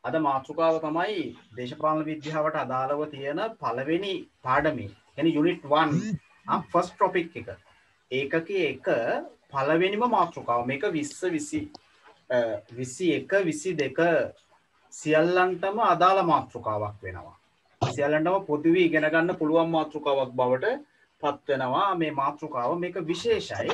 අද මාතෘකාව තමයි දේශපාලන විද්‍යාවට අදාළව තියෙන පළවෙනි පාඩමේ. يعني යුනිට් 1 ෆස්ට් ටොපික් එක. ඒකකේ එක පළවෙනිම මාතෘකාව. මේක 20 21 22 සියල්ලන්ටම අදාළ මාතෘකාවක් වෙනවා. සියල්ලන්ටම පොදුවේ ඉගෙන ගන්න පුළුවන් මාතෘකාවක් බවට පත් වෙනවා මේ මාතෘකාව. මේක විශේෂයි.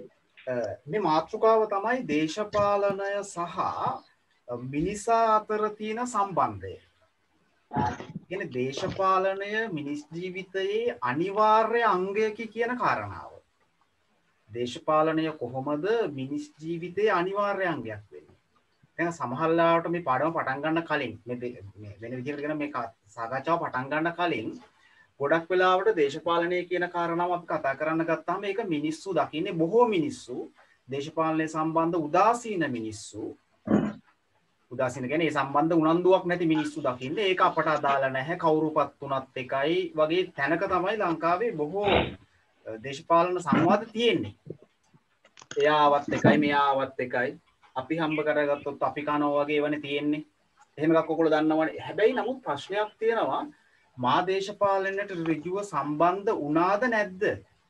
මේ මාතෘකාව තමයි දේශපාලනය සහ මිනිසා අතර තියෙන සම්බන්ධය. කියන්නේ දේශපාලනය මිනිස් ජීවිතයේ අනිවාර්ය අංගයකි කියන කාරණාව. දේශපාලනය කොහොමද මිනිස් ජීවිතයේ අනිවාර්ය අංගයක් වෙන්නේ? දැන් සමහරවිට මේ පාඩම පටන් ගන්න කලින් මේ වෙන විදිහකට කියන මේ සාකච්ඡාව පටන් ගන්න කලින් ගොඩක් වෙලාවට දේශපාලනය කියන කාරණාව අපි කතා කරන්න ගත්තාම ඒක මිනිස්සු දකින්නේ බොහෝ මිනිස්සු දේශපාලනය සම්බන්ධ උදාසීන මිනිස්සු උදාසීන කියන්නේ ඒ සම්බන්ධ උනන්දුවක් නැති මිනිස්සු දකින්නේ ඒක අපට අදාළ නැහැ කවුරුපත් තුනත් එකයි වගේ තැනක තමයි ලංකාවේ බොහෝ දේශපාලන සංවාද තියෙන්නේ. එයාවත් එකයි මෙයාවත් එකයි අපි හම්බ කරගත්තොත් අපි කනවා වගේ වනේ තියෙන්නේ. එහෙම එකක් ඔයගොල්ලෝ දන්නවනේ. හැබැයි නමුත් ප්‍රශ්නයක් තියෙනවා මා දේශපාලනයට ඍජුව සම්බන්ධ වුණාද නැද්ද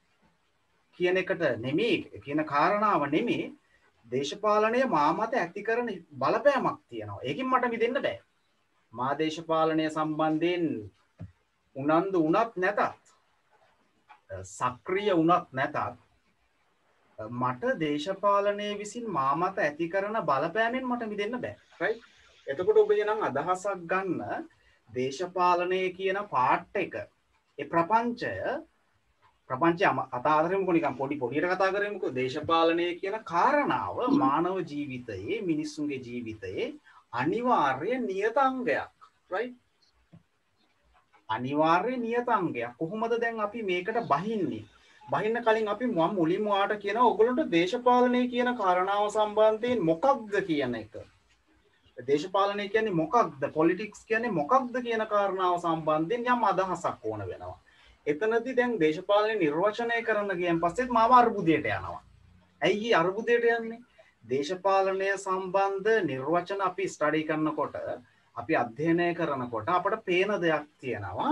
කියන එකට නෙමෙයි කියන කාරණාව නෙමෙයි දේශපාලනය මා මත ඇති කරන බලපෑමක් තියෙනවා. ඒකින් මට මිදෙන්න බෑ. මා දේශපාලනය සම්බන්ධයෙන් උනන්දු වුණත් නැතත් සක්‍රිය වුණත් නැතත් මට දේශපාලනය විසින් මා මත ඇති කරන බලපෑමෙන් මට මිදෙන්න බෑ. රයිට්? එතකොට ඔබ එනම් අදහසක් ගන්න දේශපාලනය කියන පාට් එක ඒ ප්‍රපංචය අතාරමුකෝ නිකන් පොඩියට කතා කරමුකෝ දේශපාලනය කියන කාරණාව මානව ජීවිතයේ මිනිස්සුන්ගේ ජීවිතයේ අනිවාර්ය නියත අංගයක්. රයිට්? අනිවාර්ය නියත අංගයක්. කොහොමද දැන් අපි මේකට බහින්නේ? බහින්න කලින් අපි මුලින්ම වාට කියන ඔයගොල්ලන්ට දේශපාලනය කියන කාරණාව සම්බන්ධයෙන් මොකක්ද කියන එක. දේශපාලනය කියන්නේ මොකක්ද? පොලිටික්ස් කියන්නේ මොකක්ද කියන කාරණාව සම්බන්ධයෙන් යම් අදහසක් ඕන වෙනවා. එතනදී දැන් දේශපාලනය නිර්වචනය කරන්න ගියන් පස්සෙත් මාව අර්බුදයට යනවා. ඇයි අර්බුදයට යන්නේ? දේශපාලනය සම්බන්ධ නිර්වචන අපි ස්ටඩි කරනකොට අපි අධ්‍යයනය කරනකොට අපට පේන දෙයක් තියෙනවා.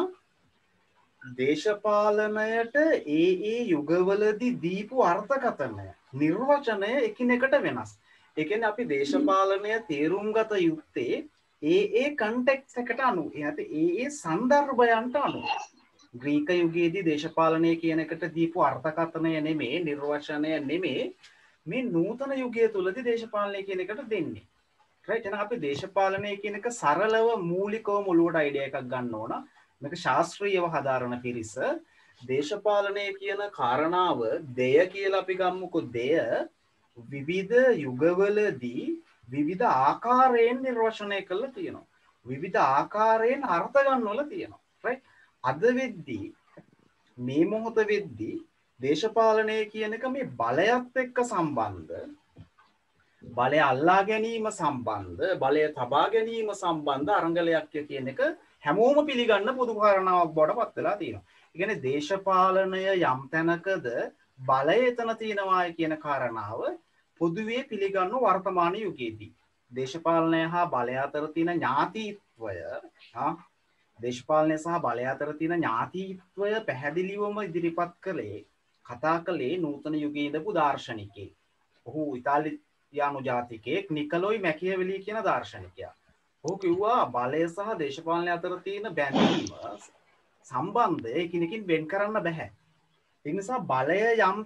දේශපාලනයට ඒ යුගවලදී දීපු අර්ථකථනය නිර්වචනය එකිනෙකට වෙනස්. ඒ කියන්නේ අපි දේශපාලනය තේරුම් ගත යුත්තේ ඒ කන්ටෙක්ස්ට් එකට අනුව. ඒ සන්දර්භයන්ට අනුව. ග්‍රීක යුගයේදී දේශපාලනය කියන එකට දීපු අර්ථකථනය නෙමේ නිර්වචනය නෙමේ මේ නූතන යුගය තුලදී දේශපාලනය කියන එකට දෙන්නේ. රයිට්? එහෙනම් අපි දේශපාලනය කියන එක සරලව මූලිකව මුලවට අයිඩියා එකක් ගන්න ඕන. මේක ශාස්ත්‍රීයව හදාරන පිරිස දේශපාලනය කියන කාරණාව දෙය කියලා අපි ගමුකෝ. දෙය විවිධ යුගවලදී විවිධ ආකාරයෙන් නිර්වචනය කරලා තියෙනවා. විවිධ ආකාරයෙන් අර්ථ ගන්නවල තියෙනවා. රයිට්? අද වෙද්දී මේ මොහොත වෙද්දී දේශපාලනය කියන එක මේ බලයත් එක්ක සම්බන්ධ, බලය අල්ලා ගැනීම සම්බන්ධ, බලය තබා ගැනීම සම්බන්ධ අරගලයක් කියන එක හැමෝම පිළිගන්න පොදු කාරණාවක් බවට පත් වෙලා තියෙනවා. ඒ කියන්නේ දේශපාලනය යම් තැනකද බලය එතන තියෙනවා කියන කාරණාව පොදුවේ පිළිගන්න වර්තමාන යුගයේදී දේශපාලනය හා බලය අතර තියෙන ඥාතිත්වය දේශපාලනය සහ බලය අතර තියෙන ඥාතිත්වය පැහැදිලිවම ඉදිරිපත් කළේ කතා කළේ නූතන යුගයේ ඉඳපු දාර්ශනිකයෙක්. ඔහු ඉතාලියානු ජාතිකයෙක් නිකලොයි මැකියවෙලි කියන දාර්ශනිකයා. ඔහු කිව්වා බලය සහ දේශපාලනය අතර තියෙන බැඳීම සම්බන්ධය එකිනෙකින් වෙන් කරන්න බෑ. ඒ නිසා බලය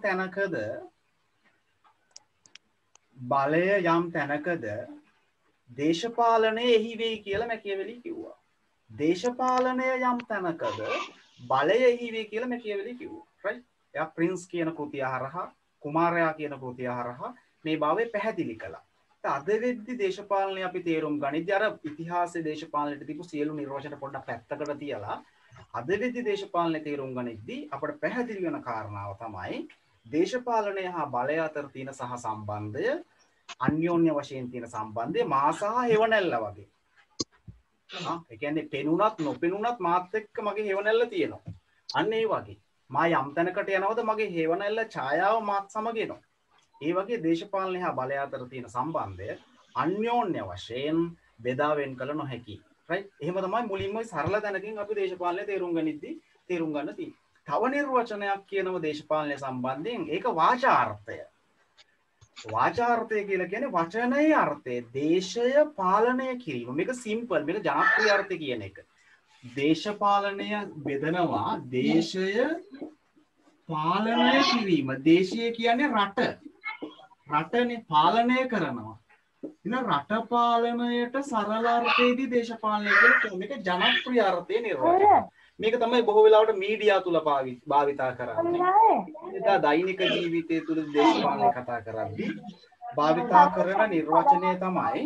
යම් තැනකද දේශපාලනය එහි වෙයි කියලා මැකියවෙලි කිව්වා. දේශපාලනය යම් තැනකද බලය එහි වෙයි කියලා මැකියවෙලි කිව්වා. රයිට්? එයා ප්‍රින්ස් කියන කෘතිය හරහා කුමාරයා කියන කෘතිය හරහා මේ භාවය පැහැදිලි කළා. අද වෙද්දි දේශපාලනය අපි තේරුම් ගනිද්දී අර ඉතිහාසයේ දේශපාලනයට තිබු සියලු නිර්වචන පොඩ්ඩක් පැත්තකට තියලා අද වෙද්දි දේශපාලනය තේරුම් ගනිද්දී අපට පැහැදිලි වෙන කාරණාව තමයි දේශපාලනය හා බලය අතර තියෙන සහ සම්බන්ධය අන්‍යෝන්‍ය වශයෙන් තියෙන සම්බන්ධය මා සහ හෙවණැල්ල වගේ. ඒ කියන්නේ පෙනුනත් නොපෙනුනත් මාත් එක්ක මගේ හෙවණැල්ල තියෙනවා. අන්න ඒ වගේ. මා යම් තැනකට යනවද මගේ හෙවණැල්ල ඡායාව මාත් සමග එනවා. ඒ වගේ දේශපාලනය හා බලය අතර තියෙන සම්බන්ධය අන්‍යෝන්‍ය වශයෙන් බෙදා වෙන් කළ නොහැකි. right? එහෙම තමයි මුලින්ම සරල දැනකින් අපි දේශපාලනය තේරුම් ගනිද්දී තේරුම් ගන්න තියෙන්නේ. තව නිර්වචනයක් කියනව දේශපාලනය සම්බන්ධයෙන් ඒක වාචාර්ථය. වාචාර්ථය කියලා කියන්නේ වචනයේ අර්ථය. දේශය පාලනය කිරීම. මේක සිම්පල්. මේක ජනප්‍රිය අර්ථය කියන එක. දේශපාලනය බෙදනවා දේශය පාලනය කිරීම. දේශය කියන්නේ රට. රටනේ පාලනය කරනවා. ඉතින් රට පාලනයට සරල අර්ථයේදී දේශපාලනය කියලා මේක ජනප්‍රිය අර්ථයේ නිර්වචනය. මේක තමයි බොහෝ වෙලාවට මීඩියා තුල භාවිතා කරන්නේ. එදා දෛනික ජීවිතය තුල දේශපාලනය කතා කරද්දී භාවිතා කරන නිර්වචනය තමයි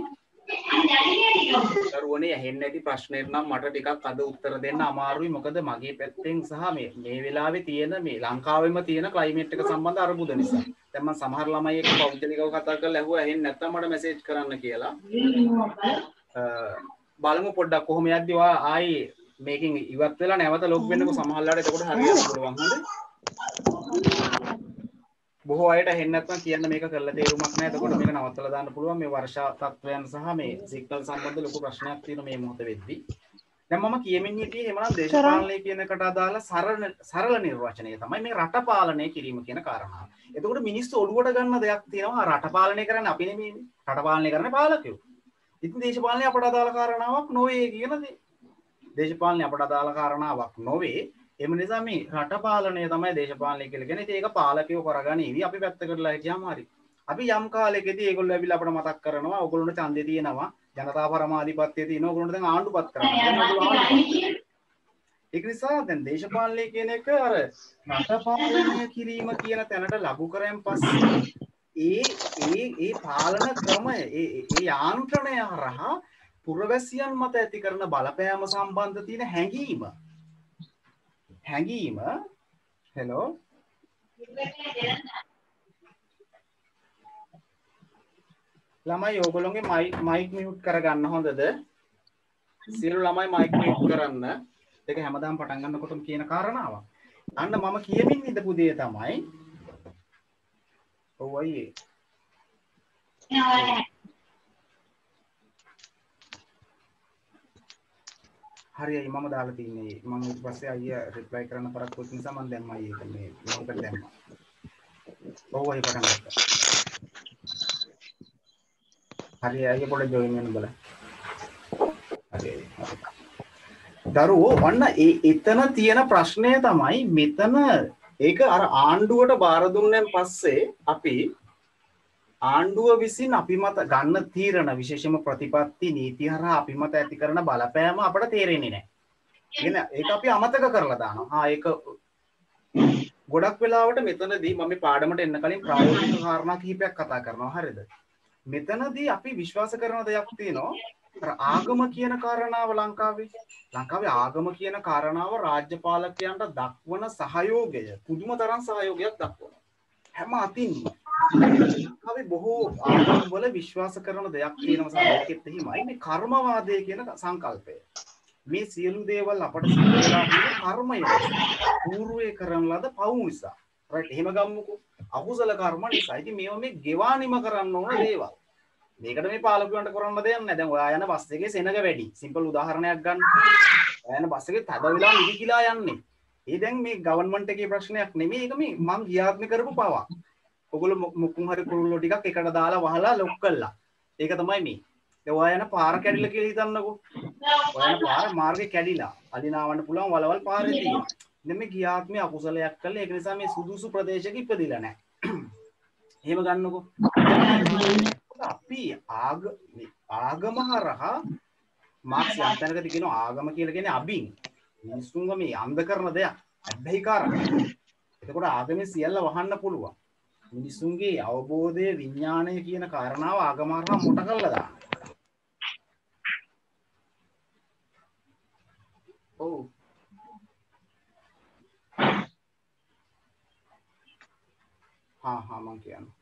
දරුවනේ ඇහෙන්නේ නැති ප්‍රශ්නෙට නම් මට ටිකක් අද උත්තර දෙන්න අමාරුයි. මොකද මගේ පැත්තෙන් සහ මේ වෙලාවේ තියෙන මේ ලංකාවෙම තියෙන ක්ලයිමේට් එක සම්බන්ධ අරුබුද නිසා. දැන් මම සමහර ළමයි එක්ක පෞද්ගලිකව කතා කරලා ඇහුවා ඇහෙන්නේ නැත්නම් මට මැසේජ් කරන්න කියලා. බලමු පොඩ්ඩක් කොහොම යද්දි ඔයා ආයි මේකෙන් ඉවත් වෙලා නැවත ලොග් වෙන්නකෝ. සමහරලාට එතකොට හරියන්න පුළුවන්. හොඳයි. බොහෝ අයට හෙන්න නැත්නම් කියන්න මේක කරලා තේරුමක් නැහැ. එතකොට මේක නවත්තලා දාන්න පුළුවන්. මේ වර්ෂා තත්වයන් සහ මේ සිග්නල් සම්බන්ධ ලොකු ප්‍රශ්නයක් තියෙන මේ මොහොත වෙද්දී. දැන් මම කියමින් හිටියේ එහෙමනම් දේශපාලනය කියන එකට අදාළ සරල නිර්වචනය තමයි මේ රට පාලනය කිරීම කියන කාරණාව. එතකොට මිනිස්සු ඔළුවට ගන්න දෙයක් තියෙනවා. රට පාලනය කරන්නේ අපි නෙමෙයිනේ. රට පාලනය කරන්නේ පාලකයෝ. ඉතින් දේශපාලනය අපට අදාළ කාරණාවක් නොවේ කියන දේ. දේශපාලනය අපට අදාළ කාරණාවක් නොවේ. එම නිසා මේ රට පාලනය තමයි දේශපාලනය කියලා කියන්නේ. ඉතින් ඒක පාලකයෝ කරගනීවි. අපි පැත්තකටලා හිටියාම හරි. අපි යම් කාලයකදී ඒගොල්ලෝ ඇවිල්ලා අපට මතක් කරනවා ඕගොල්ලන්ට ඡන්දේ තියෙනවා. ජනතා පරමාධිපත්‍යය තියෙනවා. ඕගොල්ලන්ට දැන් ආණ්ඩුපත් කරන්න. ඒක නිසා දැන් දේශපාලනය කියන එක අර රට පාලනය කිරීම කියන තැනට ලබු කරයන් පස්සේ ඒ පාලන ක්‍රමය ඒ යාන්ත්‍රණය හරහා පුරවැසියන් මත ඇති කරන බලපෑම සම්බන්ධ තියෙන හැඟීම හෙලෝ ළමයි ඕගොල්ලෝගේ මයික් මියුට් කරගන්න හොඳද? සියලු ළමයි මයික් මියුට් කරන්න. ඒක හැමදාම පටන් ගන්නකොටම කියන කාරණාවක්. අන්න මම කියමින් ඉඳපු දේ තමයි ඔව් අයියේ. හරියයි මම දාලා තින්නේ. මම ඊට පස්සේ අයියා රිප්ලයි කරන්න පරක්කු වෙච්ච නිසා මම දැම්මා ඒක මේ මේකට දැම්මා. ඔව් අයියා පටන් ගත්තා. හරියයි අයියා පොඩ්ඩක් ජොයින් වෙන්න බලන්න. හරියයි. දරුවෝ වන්න එතන තියෙන ප්‍රශ්නය තමයි මෙතන ඒක අර ආණ්ඩුවට බාර දුන්නෙන් පස්සේ අපි ආණ්ඩුව විසින් අපි මත ගන්න තීරණ විශේෂම ප්‍රතිපත්ති නීති හරහා අපි මත ඇති කරන බලපෑම අපට තේරෙන්නේ නැහැ. කියන ඒක අපි අමතක කරලා දානවා. ඒක ගොඩක් වෙලාවට මෙතනදී මම මේ පාඩමට එන්න කලින් ප්‍රායෝගික කාරණා කිහිපයක් කතා කරනවා. හරිද? මෙතනදී අපි විශ්වාස කරන දෙයක් තියෙනවා. ආගම කියන කාරණාව ලංකාවේ ආගම කියන කාරණාව රාජ්‍ය පාලකයන්ට දක්වන සහයෝගය පුදුම තරම් සහයෝගයක් දක්වනවා. හැම අතින්ම අපි බොහෝ ආගම් වල විශ්වාස කරන දෙයක් තියෙනවා සාහිත්‍යෙත් එහෙමයි මේ කර්මවාදය කියන සංකල්පය. මේ සියලු දේවල් අපට සිද්ධ වෙලා තියෙන කර්මය පූර්වයේ කරන ලද පව් නිසා. රයිට් එහෙම ගමුකෝ. අකුසල කර්ම නිසා. ඉතින් මේවා මේ ගෙවානිම කරන්න ඕන දේවල්. මේකට මේ පාලකයන්ට කරන්න දෙයක් නැහැ. දැන් ඔයා යන බස් එකේ සෙනග වැඩි. සිම්පල් උදාහරණයක් ගන්න. ඔයා යන බස් එකේ තද වෙලා නිදිකිලා යන්නේ. ඒ දැන් මේ ගවර්න්මන්ට් එකේ ප්‍රශ්නයක් නෙමෙයි. ඒක මේ මං ගියාත්මක කරපු පවක්. ඔගොල්ලෝ මුකුන් හරි කුරුල්ලෝ ටිකක් එකට දාලා වහලා ලොක් කළා. ඒක තමයි මේ. දැන් ඔයා යන පාර කැඩිලා කියලා හිතන්නකෝ. ඔයා යන පාර මාර්ගේ කැඩිලා. අලිනාවන්න පුළුවන් වලවල් පාරේ තියෙනවා. ඉතින් මේ ගියාත්මේ අකුසලයක් කළා. ඒක නිසා මේ සුදුසු ප්‍රදේශයක ඉපදිලා නැහැ. එහෙම ගන්නකෝ. අපි ආගම හරහා මාක්ස් යන්තනකදී කියනවා ආගම කියලා කියන්නේ අබින් මිනිස්සුන්ව මේ අන්ධ කරන දෙයක් හැබැයි කාරණා. එතකොට ආගමේ සියල්ල වහන්න පුළුවන්. මිනිස්සුන්ගේ අවබෝධය විඥාණය කියන කාරණාව ආගම හරහා මොට කරලා දාන්න. ඔව්. මම කියන්නේ.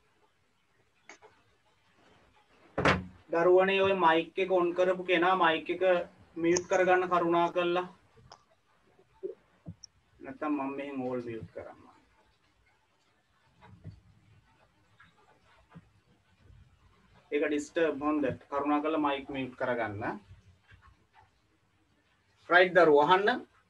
දරුවනේ ඔය මයික් එක ඔන් කරපු කෙනා මයික් එක මියුට් කරගන්න කරුණා කරලා. නැත්නම් මම මෙහෙන් ඕල් මියුට් කරන්න. ඒක ඩිස්ටර්බ් හොඳ කරුණාකරලා මයික් මියුට් කරගන්න. රයිට් දරුවෝ අහන්න.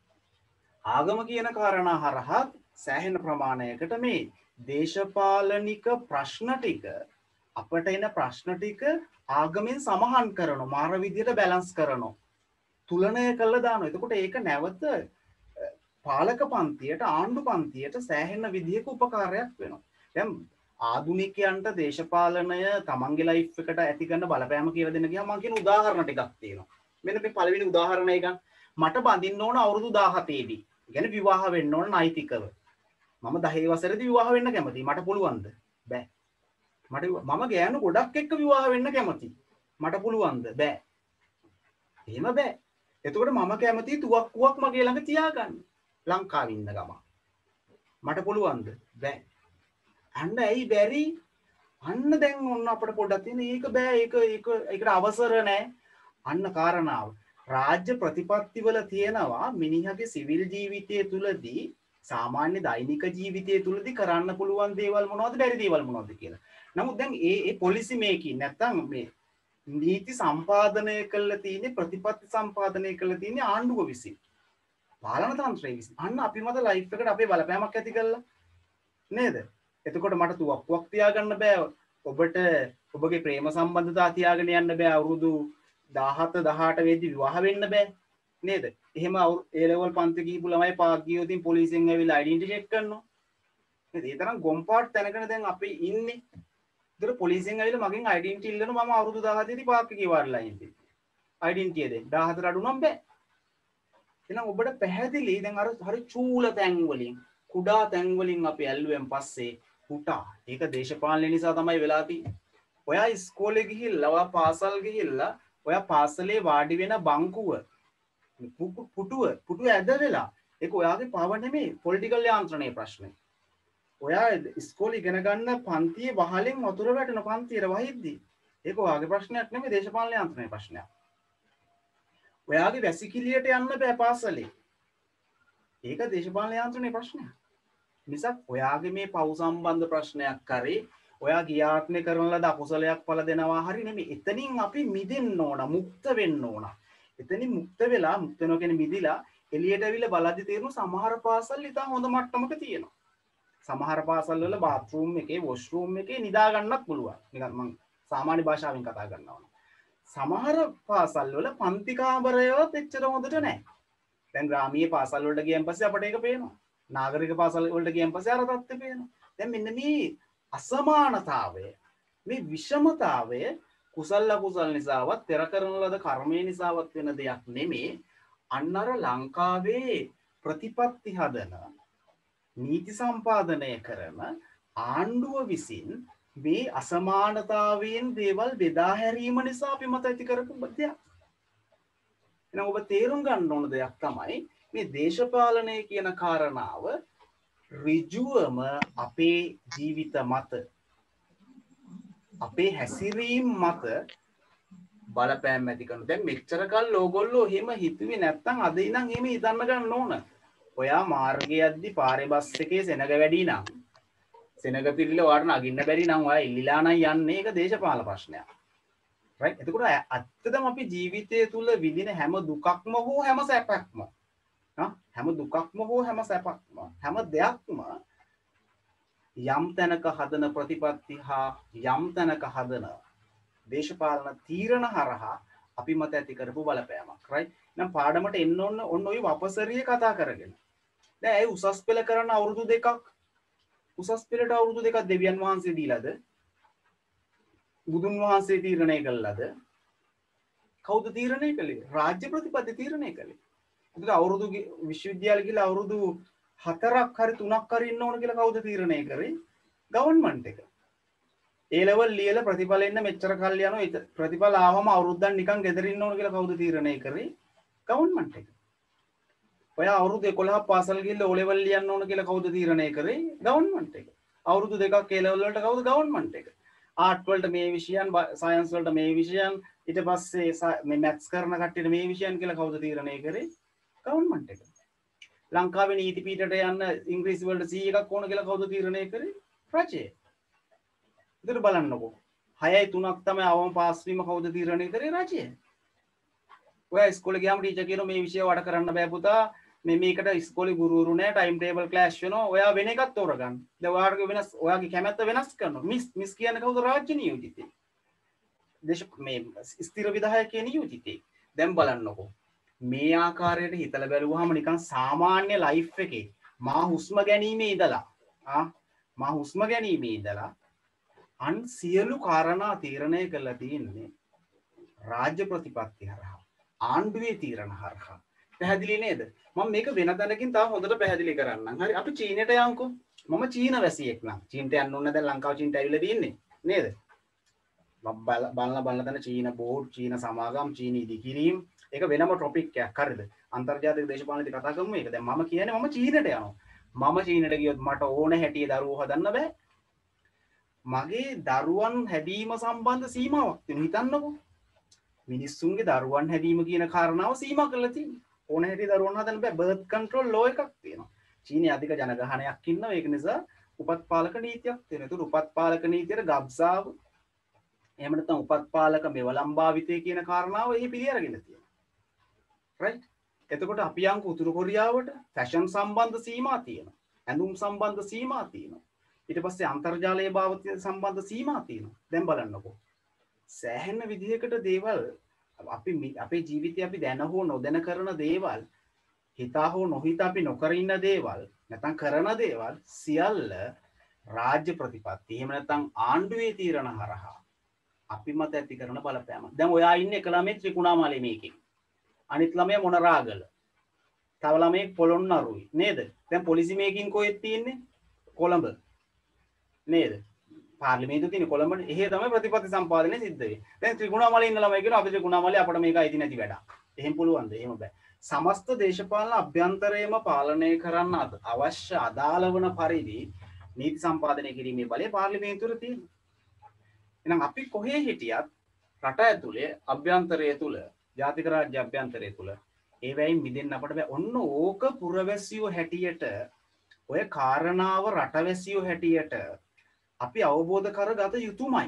ආගම කියන කාරණා හරහා සෑහෙන ප්‍රමාණයකට මේ දේශපාලනික ප්‍රශ්න ටික අපට එන ප්‍රශ්න ටික ආගමෙන් සමහන් කරනවා මාර විදියට බැලන්ස් කරනවා තුලනය කළා දානවා. එතකොට ඒක නැවත පාලක පන්තියට ආණ්ඩු පන්තියට සෑහෙන විදිහක උපකාරයක් වෙනවා. දැන් ආධුනිකයන්ට දේශපාලනය තමන්ගේ ලයිෆ් එකට ඇති කරන බලපෑම කියලා දෙන්න ගියාම මම කියන උදාහරණ ටිකක් තියෙනවා. මෙන්න මේ පළවෙනි උදාහරණය ගන්න. මට බඳින්න ඕන අවුරුදු 17 දී. කියන්නේ විවාහ වෙන්න ඕන නෛතිකව. මම 10 වසරේදී විවාහ වෙන්න කැමතියි. මට පුළුවන්ද? බෑ. මම ගෑනු ගොඩක් එක්ක විවාහ වෙන්න කැමතියි. මට පුළුවන්ද? බෑ. එහෙම බෑ. එතකොට මම කැමතියි තුවක්කුවක් මගේ ළඟ තියාගන්න. ලංකාවේ ඉන්න ගම. මට පුළුවන්ද? බෑ. අන්න ඇයි බැරි? අන්න දැන් ඔන්න අපිට පොඩ්ඩක් තියෙන ඒක බෑ. ඒකට අවසර නැහැ. අන්න කාරණාව. රාජ්‍ය ප්‍රතිපත්තිවල තියෙනවා මිනිහගේ සිවිල් ජීවිතය තුලදී සාමාන්‍ය දෛනික ජීවිතය තුලදී කරන්න පුළුවන් දේවල් මොනවද බැරි දේවල් මොනවද කියලා. නමුත් දැන් ඒ පොලිසි මේකින් නැත්තම් මේ නීති සම්පාදනය කළ තියෙන්නේ ප්‍රතිපත්ති සම්පාදනය කළ තියෙන්නේ ආණ්ඩුව විසින්. පාලන තන්ත්‍රය විසින්. අන්න අපි මත ලයිෆ් එකට අපේ බලපෑමක් ඇති කළා. නේද? එතකොට මට තුවක්කුවක් තියාගන්න බෑ. ඔබට ඔබගේ ප්‍රේම සම්බන්ධතා තියාගෙන යන්න බෑ. අවුරුදු 17 18 වෙද්දි විවාහ වෙන්න බෑ. නේද? එහෙම A level පන්ති ගිහපු ළමයි පාක් ගියොත් පොලිසියෙන් ඇවිල්ලා ඩෙන්ටිටි චෙක් කරනවා. නේද? ඒ තරම් ගොම්පාට් තැනකට දැන් අපි ඉන්නේ. ඒතර පොලිසියෙන් ඇවිල්ලා මගෙන් ඩෙන්ටිටි ඉල්ලනවා මම අවුරුදු 17 දී පාක් එකේ වාරලා ඉන්නේ. ඩෙන්ටිටි දෙන්න 14 අඩු නම් බෑ. එහෙනම් ඔබට පැහැදිලි දැන් අර හරි චූල තැන් වලින් කුඩා තැන් වලින් අපි ඇල්ලුවෙන් පස්සේ පුටා ඒක දේශපාලන නිසා තමයි වෙලා තියෙන්නේ. ඔයා ඉස්කෝලේ ගිහිල්ලා ඔයා පාසල් ගිහිල්ලා ඔයා පාසලේ වාඩි වෙන බංකුව පුටුව ඇද වෙලා ඒක ඔයාගේ පාව නෙමෙයි පොලිටිකල් යාන්ත්‍රණයේ ප්‍රශ්නේ. ඔයා ඉස්කෝලේ ඉගෙන ගන්න පන්තියේ වහලෙන් වතුර වැටෙන පන්තියට වහිද්දි ඒක ඔයාගේ ප්‍රශ්නයක් නෙමෙයි දේශපාලන යාන්ත්‍රණයේ ප්‍රශ්නයක්. ඔයාගේ වැසිකිළියට යන්න බෑ පාසලේ. ඒක දේශපාලන යාන්ත්‍රණයේ ප්‍රශ්නයක්. මිසක් ඔයාගේ මේ පව් සම්බන්ධ ප්‍රශ්නයක් කරේ ඔයා ගියාත්මය කරන ලද අකුසලයක් පළ දෙනවා හරි නෙමෙයි. එතනින් අපි මිදෙන්න ඕන, මුක්ත වෙන්න ඕන. එතනින් මුක්ත වෙලා මුක්ත වෙනවා කියන්නේ මිදිලා එළියට ඇවිල්ලා බලද්දි තේරෙන සමහර පාසල් ඉතින් හොඳ මට්ටමක තියෙනවා. සමහර පාසල් වල බාත්රූම් එකේ, වොෂ්රූම් එකේ නිදා ගන්නත් පුළුවන්. නිකන් මම සාමාන්‍ය භාෂාවෙන් කතා කරනවා. සමහර පාසල් වල පන්ති කාමරයවත් එච්චර හොඳට නැහැ. දැන් ග්‍රාමීය පාසල් වලට ගියන් පස්සේ අපිට ඒක පේනවා. නාගරික පාසල් වලට ගියන් පස්සේ අර තත්ත්වය පේනවා. දැන් මෙන්න මේ අසමානතාවය, මේ විෂමතාවය කුසල අකුසල නිසාවත් පෙර කරන ලද කර්මය නිසාවත් වෙන දෙයක් නෙමේ. අන්න අර ලංකාවේ ප්‍රතිපත්ති හදන, නීති සම්පාදනය කරන ආණ්ඩුව විසින් මේ අසමානතාවයෙන් දේවල් බෙදා හැරීම නිසා අපි මත ඇති කරපු දෙයක්. එහෙනම් ඔබ තේරුම් ගන්න ඕන දෙයක් තමයි මේ දේශපාලනය කියන කාරණාව ඍජුවම අපේ ජීවිත මත, අපේ හැසිරීම මත බලපෑම් ඇති කරනවා. දැන් මෙච්චර කල් ඕගොල්ලෝ එහෙම හිතුවේ නැත්නම් අද ඉඳන් එහෙම හිතන්න ගන්න ඕන. ඔයා මාර්ගයේ යද්දි පාරේ බස් එකේ සෙනග වැඩි නම් සෙනග පිළිල වාට නගින්න බැරි නම් ඔයා ඉල්ලිලා නම් යන්නේ ඒක දේශපාලන ප්‍රශ්නයක්. රයිට්? එතකොට ඇත්තටම අපි ජීවිතය තුල විඳින හැම දුකක්ම හෝ හැම සැපක්ම හැම දුකක්ම හෝ හැම සැපක්ම හැම දෙයක්ම යම් තැනක හදන ප්‍රතිපත්ති හා යම් තැනක හදන දේශපාලන තීරණ හරහා අපි මත ඇති කරපු බලපෑමක්. රයිට්? නම් පාඩමට එන්න ඕන ඔය වපසරිය කතා කරගෙන. දැන් ඒ උසස් පෙළ කරන අවුරුදු දෙකක් උසස් පෙළට අවුරුදු දෙකක් දෙවියන් වහන්සේ දීලාද? බුදුන් වහන්සේ තීරණය කළාද? කවුද තීරණය කළේ? රාජ්‍ය ප්‍රතිපත්ති තීරණය කළේ. ඒක අවුරුදු විශ්වවිද්‍යාල කියලා අවුරුදු 4ක් හරි 3ක් හරි ඉන්න ඕන කියලා කවුද තීරණය කරේ? ගවර්න්මන්ට් එක. ඒ ලෙවල් ලියලා ප්‍රතිඵල එන්න මෙච්චර කල් යනවා. ප්‍රතිඵල ආවම අවුරුද්දක් නිකන් ගෙදර ඉන්න ඕන කියලා කවුද තීරණය කරේ? ගවර්න්මන්ට් එක. ඔය අවුරුදු 11ක් පාසල් ගිහිල්ලා O level ලියන්න ඕන කියලා කවුද තීරණය කරේ? ගවර්න්මන්ට් එක. අවුරුදු 2ක් A level වලට කවුද? ගවර්න්මන්ට් එක. ආර්ට් වලට මේ විෂයන්, සයන්ස් වලට මේ විෂයන්, ඊට පස්සේ මේ මැත්ස් කරන කට්ටියට මේ විෂයන් කියලා කවුද තීරණය කරේ? ගවර්න්මන්ට් එක. ලංකාවේ නීති පීඨයට යන්න ඉංග්‍රීසි වලට C එකක් ඕන කියලා කවුද තීරණය කරේ? රජය. ඉතින් බලන්නකෝ. 6:03ක් තමයි අවම පාස් වීම කවුද තීරණය කරේ? රජය. ඔයා ඉස්කෝලේ ගියාම ටීචර් කියනවා මේ විෂය වඩ කරන්න බෑ පුතා. මේකට ඉස්කෝලේ ගුරුවරු නෑ, ටයිම් ටේබල් ක්ලෑෂ් වෙනවා. ඔයා වෙන එකක් තෝරගන්න. දැන් ඔයාගේ කැමැත්ත වෙනස් කරනවා. මිස් කියන්නේ කවුද? රාජ්‍ය නියෝජිතේ. මේ ස්ථිර විධායකයේ නියෝජිතේ. දැන් බලන්නකෝ. මේ ආකාරයට හිතලා බැලුවාම නිකන් සාමාන්‍ය ලයිෆ් එකේ මා හුස්ම ගැනීමේ ඉඳලා අන් සියලු කාරණා තීරණය කරලා තියෙන්නේ රාජ්‍ය ප්‍රතිපත්ති හරහා, ආණ්ඩුවේ තීරණ හරහා. පැහැදිලි නේද? මම මේක වෙන තැනකින් තව හොඳට පැහැදිලි කරන්නම්. හරි, අපි චීනයට යන්කෝ. මම චීන වැසියෙක් නම් චීනට යන්න ඕන. දැන් ලංකාව චීනට ඇවිල්ලා තියෙන්නේ නේද? බලන තැන චීන බෝඩ්, චීන සමාගම්, චීන ඉදිකිරීම්, ඒක වෙනම ටොපික් එකක්. හරිද? අන්තර්ජාතික දේශපාලනදී කතා කරමු මේක. දැන් මම කියන්නේ මම චීනට යනවා. මම චීනට ගියොත් මට ඕන හැටියේ දරුවෝ හදන්න බෑ. මගේ දරුවන් හැදීම සම්බන්ධ සීමාවක් තියෙනවා. හිතන්නකෝ. මිනිස්සුන්ගේ දරුවන් හැදීම කියන කාරණාව සීමා කරලා තියෙනවා. ඕන හැටියේ දරුවන් හදන්න බෑ. බර්ත් කන්ට්‍රෝල් ලෝ එකක් තියෙනවා. චීනයේ අධික ජනගහනයක් ඉන්නවා. ඒක නිසා උපත්පාලක නීතියක් තියෙනවා. ඒක උපත්පාලක නීතියට ගබ්සාව එහෙම නැත්නම් උපත්පාලක මෙවලම් භාවිතය කියන කාරණාව එහි පිළි අරගෙන තියෙනවා. රයිට්? එතකොට අපි යන්ක උතුරු කොරියාවට ෆැෂන් සම්බන්ධ සීමා තියෙනවා. ඇඳුම් සම්බන්ධ සීමා තියෙනවා. ඊට පස්සේ අන්තර්ජාලයේ භාවිතය සම්බන්ධ සීමා තියෙනවා. දැන් බලන්නකෝ. සෑහෙන විදිහකට දේවල් අපි අපේ ජීවිතේ අපි දැන හෝ නොදැන කරන දේවල්, හිතා හෝ නොහිතා අපි නොකර ඉන්න දේවල්, නැත්නම් කරන දේවල් සියල්ල රාජ්‍ය ප්‍රතිපත්ති එහෙම නැත්නම් ආණ්ඩුවේ තීරණ හරහා අපි මත ඇති කරන බලපෑම. දැන් ඔයා ඉන්නේ එක ළමේ ත්‍රිකුණාමලයේ මේකේ. අනිත් ළමයා මොනරාගල. තව ළමෙක් පොළොන්නරුයි නේද? දැන් පොලිසි මේකින් කොහෙද තියෙන්නේ? කොළඹ. නේද? පාර්ලිමේන්තුව තියෙන්නේ කොළඹනේ. එහෙ තමයි ප්‍රතිපත්ති සම්පාදනය සිද්ධ වෙන්නේ. දැන් ත්‍රිකුණාමලයේ ඉන්න ළමයි කියනවා අපි ත්‍රිකුණාමලයේ අපිට මේක අයිති නැති වැඩක්. එහෙම පුළුවන්ද? එහෙම බෑ. සමස්ත දේශපාලන අභ්‍යන්තරයේම පාලනය කරන්න අවශ්‍ය අදාළ වන පරිදි නීති සම්පාදනය කිරීමේ බලය පාර්ලිමේන්තුවේ තියෙනවා. එහෙනම් අපි කොහේ හිටියත් රට ඇතුලේ අභ්‍යන්තරය තුල ජාතික රාජ්‍ය අභ්‍යන්තරය තුල ඒ වයින් මිදෙන්න අපට බෑ. ඔන්න ඕක පුරවැසියෝ හැටියට ඔය කාරණාව රටවැසියෝ හැටියට අපි අවබෝධ කරගත යුතුමයි.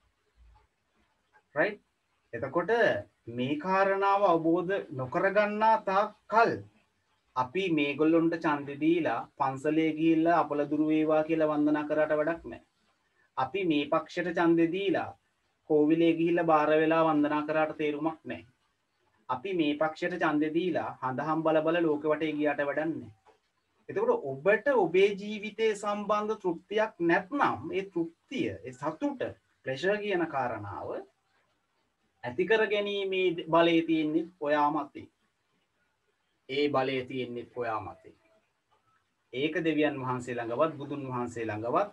රයිට්? එතකොට මේ කාරණාව අවබෝධ නොකරගන්නා තාක් කල් අපි මේගොල්ලොන්ට ඡන්දෙ දීලා පන්සලේ ගිහිල්ලා අපල දුරු වේවා කියලා වන්දනා කරාට වැඩක් නැහැ. අපි මේ පක්ෂයට ඡන්දෙ දීලා කෝවිලේ ගිහිල්ලා බාර වෙලා වන්දනා කරාට තේරුමක් නැහැ. අපි මේ පක්ෂයට ඡන්දෙ දීලා හඳහම් බල ලෝක වටේ ගියාට වැඩක් නැහැ. එතකොට ඔබට ඔබේ ජීවිතයේ සම්බන්ධ තෘප්තියක් නැත්නම් ඒ තෘප්තිය, ඒ සතුට, ප්ලෙෂර් කියන කාරණාව ඇති කර ගැනීමේ බලය තියෙන්නේ ඔයා මතේ. ඒ බලය තියෙන්නේ ඔයා මතේ. ඒක දෙවියන් වහන්සේ ළඟවත් බුදුන් වහන්සේ ළඟවත්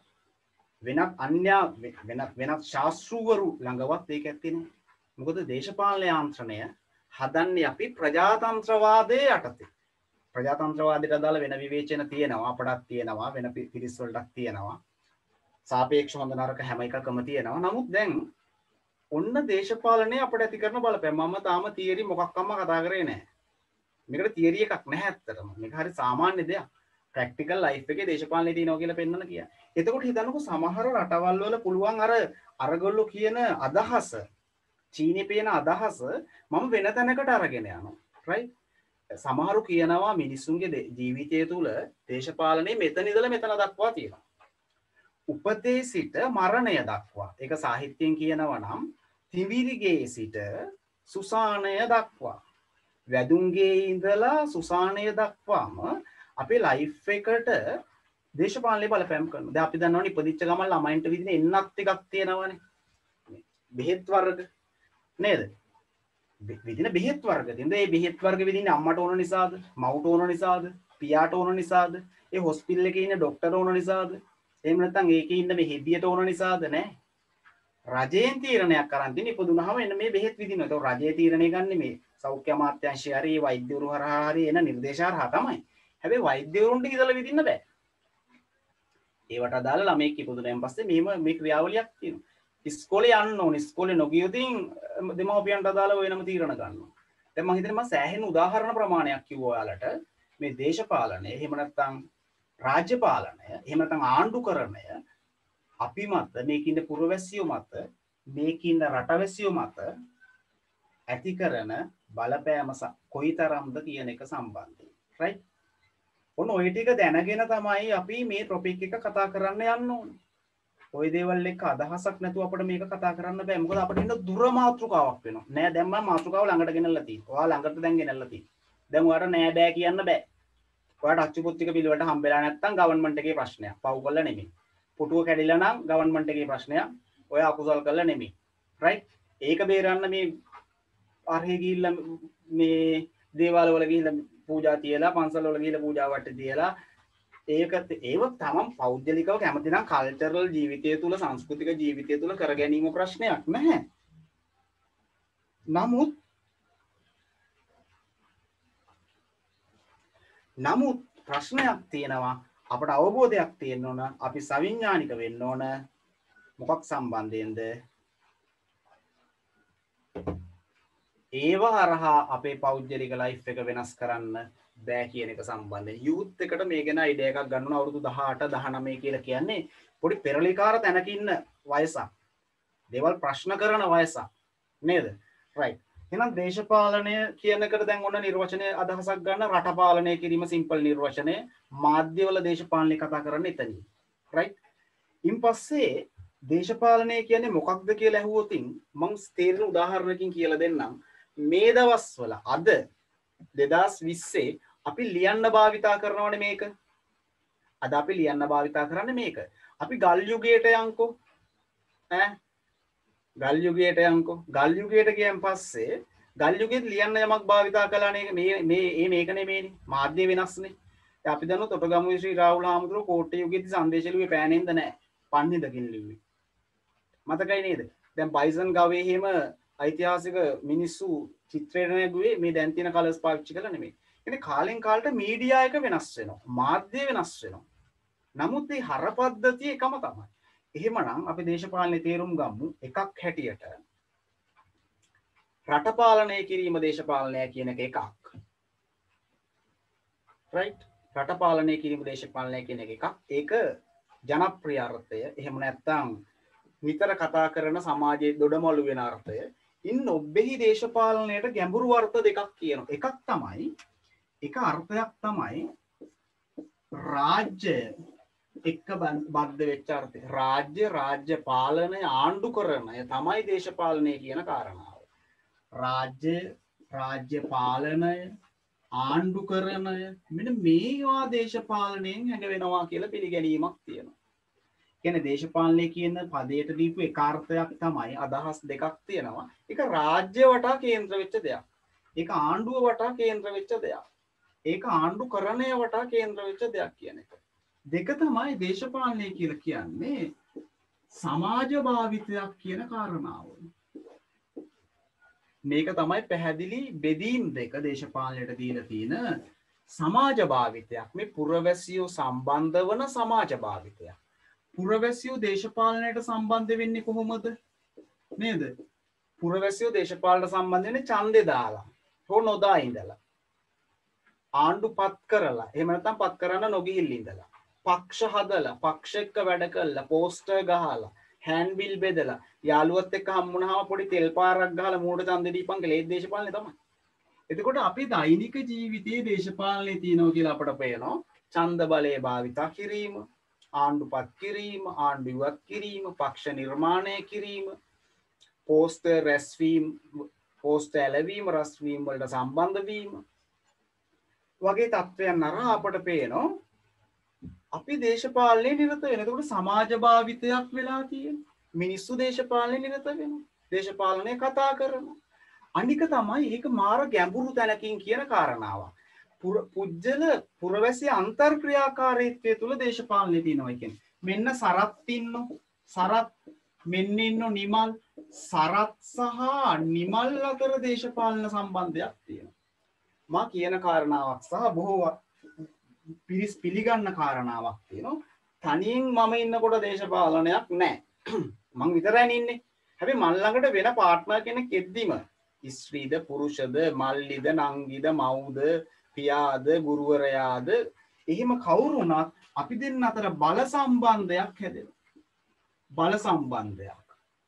වෙනත් ශාස්ත්‍රූවරු ළඟවත් ඒක ඇත්තේ නැහැ. මොකද දේශපාලන යාන්ත්‍රණය හදන්නේ අපි ප්‍රජාතන්ත්‍රවාදයේ යටතේ. ප්‍රජාතන්ත්‍රවාදයට අදාළ වෙන විවේචන තියෙනවා, අපටත් තියෙනවා, වෙන පිරිස් වලටත් තියෙනවා. සාපේක්ෂ හොඳ නරක හැම එකකම තියෙනවා. නමුත් දැන් ඔන්න දේශපාලනය අපට ඇති කරන බලපෑම. මම තාම තියරි මොකක්වත්ම කතා කරේ නැහැ. මේකට තියරි එකක් නැහැ ඇත්තටම. මේක හරි සාමාන්‍ය දෙයක්. ප්‍රැක්ටිකල් ලයිෆ් එකේ දේශපාලනය තියෙනවා කියලා පෙන්වන්න කියන්නේ. එතකොට හිතන්නකෝ සමහර රටවල් වල පුළුවන් අරගොල්ලෝ කියන අදහස, චීනේ පේන අදහස මම වෙන තැනකට අරගෙන යනවා. රයිට්? සමහරු කියනවා මිනිස්සුන්ගේ ජීවිතය තුළ දේශපාලනයේ මෙතන ඉඳලා මෙතන දක්වා තියෙනවා. උපතේ සිට මරණය දක්වා. ඒක සාහිත්‍යයෙන් කියනවා නම් තිවිරිගේ සිට සුසානය දක්වා. වැදුන්ගේ ඉඳලා සුසානය දක්වාම අපේ ලයිෆ් එකට දේශපාලනයේ බලපෑම් කරනවා. දැන් අපි දන්නවනේ ඉපදිච්ච ගමන් ළමයින්ට විදින එන්නත් ටිකක් තියෙනවනේ. බෙහෙත් වර්ග නේද? විදින බෙහෙත් වර්ග තියෙනවා. මේ බෙහෙත් වර්ග විදින්නේ අම්මට ඕන නිසාද? මව්ට ඕන නිසාද? පියාට ඕන නිසාද? ඒ හොස්පිටල් එකේ ඉන්න ડોක්ටර් ඕන නිසාද? එහෙම නැත්නම් ඒකේ ඉන්න මේ හෙදියට ඕන නිසාද? නෑ. රජයෙන් තීරණයක් අරන් තියෙන ඉපදුනහම එන්න මේ බෙහෙත් විදිනවා. ඒක රජයේ තීරණය ගන්න මේ සෞඛ්‍ය අමාත්‍යාංශය හරි වෛද්‍යවරු හරහා හරි එන නිර්දේශ හරහා තමයි. හැබැයි වෛද්‍යවරුන්ට ඉඳලා විදින්න බෑ. ඒවට අදාළ ළමෙක් ඉපදුනයින් පස්සේ මේ ක්‍රියාවලියක් තියෙනවා. ඉස්කෝලේ යන්න ඕනේ. ඉස්කෝලේ නොගියොත් දෙමව්පියන්ට අදාළව වෙනම තීරණ ගන්නවා. දැන් මම හිතන්නේ මම සෑහෙන උදාහරණ ප්‍රමාණයක් කිව්වා ඔයාලට මේ දේශපාලනය, එහෙම නැත්නම් රාජ්‍ය පාලනය, එහෙම නැත්නම් ආණ්ඩුකරණය අපි මත මේකින් පුරවැසියෝ මත මේකින්න රටවැසියෝ මත ඇති කරන බලපෑම කොයිතරම්ද කියන එක සම්බන්ධයි. රයිට්? ඔන්න ඔය ටික දැනගෙන තමයි අපි මේ ටොපික් එක කතා කරන්න යන්න ඕනේ. ඔය දේවල් එක්ක අදහසක් නැතුව අපිට මේක කතා කරන්න බෑ. මොකද අපිට ඉන්න දුර මාතෘකාවක් වෙනවා. නෑ දැන් මම මාතෘකාව ළඟට ගෙනල්ලා තියෙනවා. ඔයා ළඟට දැන් ගෙනල්ලා තියෙනවා. දැන් ඔයාලට නෑ බෑ කියන්න බෑ. ඔයාලට අච්චුපුත්තික පිළිවෙලට හම්බෙලා නැත්තම් ගවර්න්මන්ට් එකේ ප්‍රශ්නයක්. පව් කළා නෙමෙයි. පුටුව කැඩිලා නම් ගවර්න්මන්ට් එකේ ප්‍රශ්නයක්. ඔය අකුසල් කළා නෙමෙයි. රයිට්? ඒක බේරන්න මේ අරහේ ගිහිල්ලා මේ දේවාල වල ගිහිල්ලා පූජා තියලා පන්සල් වල ගිහිල්ලා පූජා වට තියලා ඒකත් ඒව තමන් පෞද්ගලිකව කැමති නම් කල්චරල් ජීවිතය තුළ සංස්කෘතික ජීවිතය තුළ කර ගැනීම ප්‍රශ්නයක් නැහැ. නමුත් ප්‍රශ්නයක් තියෙනවා. අපට අවබෝධයක් තියෙන්න ඕන. අපි සවිඥානික වෙන්න ඕන. මොකක් සම්බන්ධයෙන්ද? ඒව හරහා අපේ පෞද්ගලික ලයිෆ් එක වෙනස් කරන්න බෑ කියන එක සම්බන්ධයෙන් යූත් එකට මේ ගැන අයිඩියා එකක් ගන්න ඕන. අවුරුදු 18 19 කියලා කියන්නේ පොඩි පෙරලිකාර තැනක ඉන්න වයසක්. දේවල් ප්‍රශ්න කරන වයසක් නේද? රයිට්. එහෙනම් දේශපාලනය කියන එකට දැන් ඔන්න නිර්වචනයේ අදහසක් ගන්න. රට පාලනය කිරීම සිම්පල් නිර්වචනය. මාධ්‍යවල දේශපාලනය කතා කරන්නේ එතනින්. රයිට්. ඉන් පස්සේ දේශපාලනය කියන්නේ මොකක්ද කියලා ඇහුවොත් මම තේරෙන උදාහරණකින් කියලා දෙන්නම්. මේ දවස්වල අද 2020 අපි ලියන්න භාවිතා කරනවනේ මේක. අද අපි ලියන්න භාවිතා කරන්නේ මේක. අපි ගල් යුගයට යන්කෝ. ගල් යුගයට යන්කෝ. ගල් යුගයට ගියන් පස්සේ ගල් යුගෙත් ලියන්න යමක් භාවිතා කළානේ මේක නෙමෙයිනේ. මාධ්‍ය වෙනස්නේ. අපි දන්නවා තොටගමුවේ ශ්‍රී රාහුල හාමුදුරුවෝ කෝට්ටේ යුගෙදී සංදේශ ලිව්වේ පෑනෙන්ද නැහැ. පන්හිඳකින් ලිව්වේ. මතකයි නේද? දැන් බයිසන් ගවේ එහෙම ඓතිහාසික මිනිස්සු චිත්‍රයට නැගුවේ මේ දැන් තියෙන කලර්ස් පාවිච්චි කරලා නෙමෙයි. කියන්නේ කාලෙන් කාලට මීඩියා එක වෙනස් වෙනවා. මාධ්‍ය වෙනස් වෙනවා. නමුත් මේ හරපද්ධතිය එකම තමයි. එහෙමනම් අපි දේශපාලනේ තේරුම් ගමු එකක් හැටියට. රට පාලනය කිරීම දේශපාලනය කියන එක එකක්. රයිට්? රට පාලනය කිරීම දේශපාලනය කියන එක එකක්. ඒක ජනප්‍රිය අර්ථය. එහෙම නැත්නම් විතර කතා කරන සමාජයේ දොඩමළු වෙන අර්ථය. ඉන්න ඔබෙහි දේශපාලනයට ගැඹුරු අර්ථ දෙකක් කියනවා. එකක් තමයි එක අර්ථයක් තමයි රාජ්‍ය එක්ක බද්ධ වෙච්ච අර්ථය. රාජ්‍ය පාලනය ආණ්ඩු කරනය තමයි දේශපාලනය කියන කාරණාව. රාජ්‍ය පාලනය ආණ්ඩු කරනය මෙන්න මේවා දේශපාලනයෙන් හැඟවෙනවා කියලා පිළිගැනීමක් තියෙනවා. කියන්නේ දේශපාලනය කියන පදයට දීපු එක අර්ථයක් තමයි අදහස් දෙකක් තියෙනවා. එක රාජ්‍ය වටා කේන්ද්‍ර වෙච්ච දෙයක්. ඒක ආණ්ඩුව වටා කේන්ද්‍ර වෙච්ච දෙයක්. ඒක ආණ්ඩුකරණය වටා කේන්ද්‍ර වෙච්ච දෙයක් කියන එක. දෙක තමයි දේශපාලනය කියලා කියන්නේ සමාජ භාවිතයක් කියන කාරණාව. මේක තමයි පැහැදිලි බෙදීම් දෙක දේශපාලනයට දීලා තියෙන සමාජ භාවිතයක්. මේ පුරවැසියෝ සම්බන්ධ වන සමාජ භාවිතයක්. පුරවැසියෝ දේශපාලනයට සම්බන්ධ වෙන්නේ කොහොමද? නේද? පුරවැසියෝ දේශපාලනයට සම්බන්ධ වෙන්නේ ඡන්දේ දාලා. හෝ නොදා ඉඳලා. ආණ්ඩු පත් කරලා. එහෙම නැත්නම් පත් කරන්න නොගිහිල්ලා ඉඳලා. පක්ෂ හදලා, පක්ෂ එක්ක වැඩ කළා, පෝස්ටර් ගහලා, හෑන්ඩ් බිල් බෙදලා, යාළුවත් එක්ක හම්බුනහම පොඩි තෙල් පාරක් ගහලා මූණ ඡන්දේ දීපන් කියලා ඒ දේශපාලනේ තමයි. එතකොට අපි දෛනික ජීවිතයේ දේශපාලනේ තියෙනවා කියලා අපට පේනවා. ඡන්ද බලය භාවිතා කිරීම, ආණ්ඩුපත් කිරීම, ආණ්ඩු ඉවත් කිරීම, පක්ෂ නිර්මාණය කිරීම, පෝස්ටර් රැස්වීම, පෝස්ටර් ඇලවීම, රැස්වීම වලට සම්බන්ධ වීම වගේ තත්ත්වයන් අරහා අපට පේනවා අපි දේශපාලනේ නිරත වෙන. එතකොට සමාජ භාවිතයක් වෙලා තියෙනවා. මිනිස්සු දේශපාලනේ නිරත වෙනවා. දේශපාලනය කතා කරනවා. අනික තමයි ඒක මාර ගැඹුරු තැනකින් කියන කාරණාව. පුරවැසි අන්තර්ක්‍රියාකාරීත්වය තුළ දේශපාලනේ තියෙනවා කියන්නේ. මෙන්න සරත් ඉන්නෝ. සරත් මෙන්න ඉන්නෝ නිමල්. සරත් සහ නිමල් අතර දේශපාලන සම්බන්ධයක් තියෙනවා. මා කියන කාරණාවක් සහ බොහෝ පිරිස් පිළිගන්න කාරණාවක් තියෙනවා. තනියෙන් මම ඉන්නකොට දේශපාලනයක් නැහැ. මං විතරයි ඉන්නේ. හැබැයි මල් ළඟට වෙන පාර්ට්නර් කෙනෙක් එද්දිම ස්ත්‍රීද පුරුෂද මල්ලිද නංගිද මව්ද පියාද ගුරුවරයාද එහෙම කවුරු වුණත් අපි දෙන්න අතර බල සම්බන්ධයක් හැදෙනවා. බල සම්බන්ධයක්.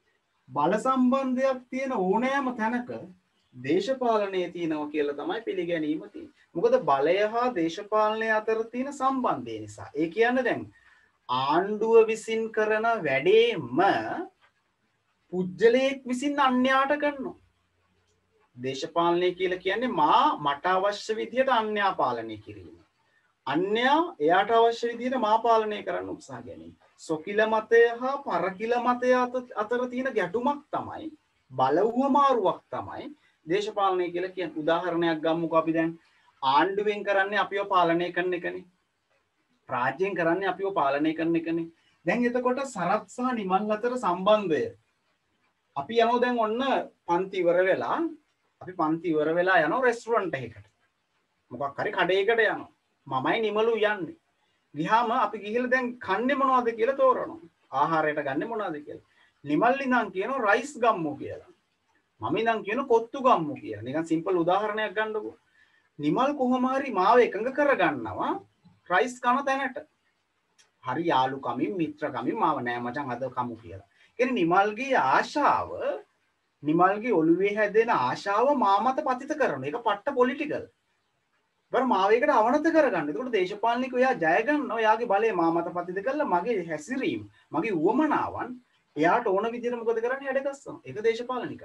බල සම්බන්ධයක් තියෙන ඕනෑම තැනක දේශපාලනයේ තියෙනවා කියලා තමයි පිළිගැනීම තියෙන්නේ. මොකද බලය හා දේශපාලනය අතර තියෙන සම්බන්ධය නිසා. ඒ කියන්නේ දැන් ආණ්ඩුව විසින් කරන වැඩේම පුජ්‍යලයක් විසින් අන්‍යයාට කරනවා. දේශපාලනය කියලා කියන්නේ මට අවශ්‍ය විදිහට අන්‍යයා පාලනය කිරීම. අන්‍යයා එයාට අවශ්‍ය විදිහට මා පාලනය කරන්න උත්සාහ ගැනීම. සොකිල මතය හා පරකිල මතය අතර තියෙන ගැටුමක් තමයි බලවුවමාරුවක් තමයි දේශපාලනය කියලා කියන්නේ. උදාහරණයක් ගමුකෝ අපි දැන් ආණ්ඩුවෙන් කරන්නේ අපිව පාලනය කරන එකනේ. රාජ්‍යයෙන් කරන්නේ අපිව පාලනය කරන එකනේ. දැන් එතකොට සරත් සහ නිමල් අතර සම්බන්ධය අපි යනවා දැන් ඔන්න පන්ති ඉවර වෙලා අපි පන්ති ඉවර වෙලා යනවා රෙස්ටුරන්ට් එකකට. මොකක් හරි කඩේකට යනවා. මමයි නිමලු යන්නේ. ගියාම අපි ගිහිල්ලා දැන් කන්නේ මොනවද කියලා තෝරනවා. ආහාරයට ගන්නෙ මොනවද කියලා. නිමල් ඉඳන් කියනවා රයිස් ගම්මු කියලා. මම ඉඳන් කියනවා කොත්තු ගම්මු කියලා. නිකන් සිම්පල් උදාහරණයක් ගන්නකො. නිමල් කොහොම හරි මාව එකඟ කරගන්නවා රයිස් කන තැනට. හරි යාළුකමින් මිත්‍රකමින් මාව නෑ මචං අද කමු කියලා. කියන්නේ නිමල්ගේ ආශාව නිමල්ගේ ඔළුවේ හැදෙන ආශාව මා මත පතිත කරන එක පට්ට පොලිටිකල්. බර මාවේකට අවනත කරගන්න. එතකොට දේශපාලනිකව එයා ජය ගන්නවා. එයාගේ බලය මා මත පතිත කරලා මගේ හැසිරීම, මගේ උවමනාවන් එයාට ඕන විදිහට මොකද කරන්නේ? හැඩගස්සනවා. ඒක දේශපාලනිකයි.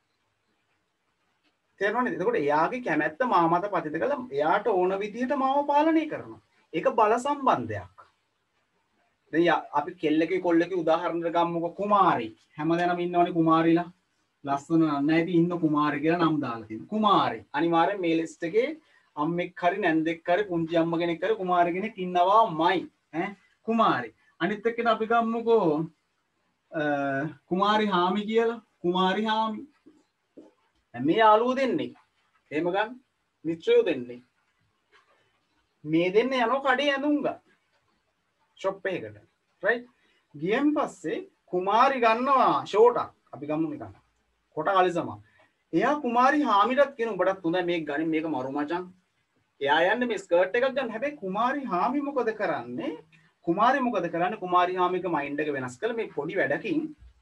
තේරෙනවද? එතකොට එයාගේ කැමැත්ත මා මත පතිත කරලා එයාට ඕන විදිහට මාව පාලනය කරනවා. ඒක බල සම්බන්ධයක්. දැන් අපි කෙල්ලකේ කොල්ලකේ උදාහරණයක් ගමුකෝ. කුමාරි හැමදැනම ඉන්නවනේ කුමාරිලා. ලස්සන නැති ඉන්න කුමාරි කියලා නම් දාලා තියෙනවා. කුමාරි අනිවාර්යෙන් මේ ලිස්ට් එකේ අම්මෙක් හරි නැන්දෙක් හරි පුංචි අම්ම කෙනෙක් හරි කුමාරි කෙනෙක් ඉන්නවාමයි. කුමාරි. අනිත් එක්කෙන අපි ගමුකෝ කුමාරි හාමි කියලා. කුමාරි හාමි. මේ යාළුවෝ දෙන්නේ. එහෙම ගන්න. මිත්‍රයෝ දෙන්නේ. මේ දෙන්නේ යනවා කඩේ ඇඳුම් ගන්න. ෂොප් එකකට. රයිට්. ගියන් පස්සේ කුමාරි ගන්නවා ෂෝටක්. අපි ගමු නිකන්. කොට කලිසම. එයා කුමාරි හාමිටත් කියන උඹටත් හොඳයි මේක ගනින් මේක මරු මචං. එයා යන්නේ මේ ස්කර්ට් එකක් ගන්න. හැබැයි කුමාරි හාමි මොකද කරන්නේ? කුමාරි මොකද කරන්නේ? කුමාරි හාමිගේ මයින්ඩ් එක වෙනස් කරලා මේ පොඩි වැඩකින්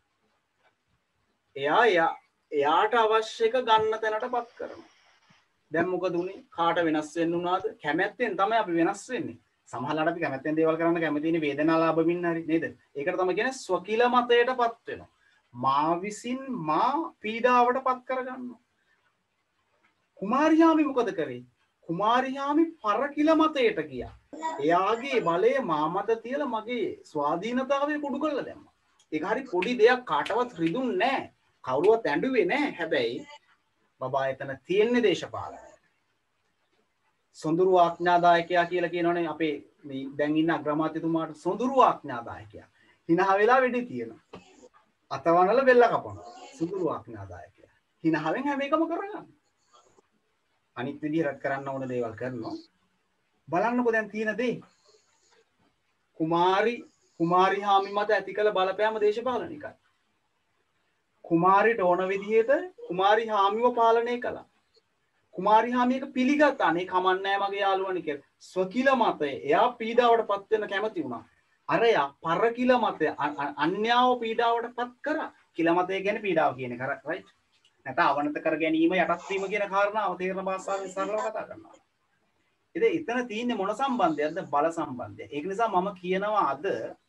එයාට අවශ්‍ය එක ගන්න තැනටපත් කරනවා. දැන් මොකද උනේ? කාට වෙනස් වෙන්න උනාද? කැමැත්තෙන් තමයි අපි වෙනස් වෙන්නේ. සමහරවිට අපි කැමැත්තෙන් දේවල් කරන්න කැමති ඉන්නේ වේදනාව ලාභමින් හරි නේද? ඒකට තමයි කියන්නේ ස්වකිල මතයටපත් වෙනවා. මා විසින් මා පීඩාවටපත් කරගන්නවා. කුමාරියාමි මොකද කරේ? කුමාරියාමි පරකිල මතයට ගියා. එයාගේ බලය මා මත තියලා මගේ ස්වාධීනතාවය කුඩු කරලා දැම්මා. ඒක හරි පොඩි දෙයක් කාටවත් රිදුන්නේ නැහැ. කවුරුවත් ඇඬුවේ නැහැ. හැබැයි බබා එතන තියෙන්නේ දේශපාලනය. සොඳුරු ආඥාදායකයා කියලා කියනවනේ අපේ මේ දැන් ඉන්න අග්‍රාමාත්‍යතුමාට සොඳුරු ආඥාදායකයා. හිනහ වෙලා වෙඩි තියෙනවා. අතවනල බෙල්ල කපනවා. සොඳුරු ආඥාදායකයා. හිනහවෙන් හැම එකම කරගන්න. අනිත් විදිහට කරන්න ඕන දේවල් කරනවා. බලන්නකෝ දැන් තියෙන දේ. කුමාරි හාමි මත ඇති කළ බලපෑම දේශපාලනිකයි. කුමාරිට ඕන විදිහට කුමාරි හාමිව පාලනය කළා. කුමාරි හාමියක පිළිගත්තා අනේ කමන්නේ මගේ යාළුවනේ කියලා. ස්වකිල මතය එයා පීඩාවට පත් වෙන්න කැමති වුණා. අරයා පරකිල මතය අන්‍යාව පීඩාවට පත් කරා. කිල මතය කියන්නේ පීඩාව කියන එක රයිට්. නැත්නම් අවනත කර ගැනීම යටත් වීම කියන කාරණාව තේරෙන භාෂාවෙන් සරලව කතා කරනවා. ඉතින් එතන තියෙන්නේ මොන සම්බන්ධයක්ද? බල සම්බන්ධය. ඒක නිසා මම කියනවා අද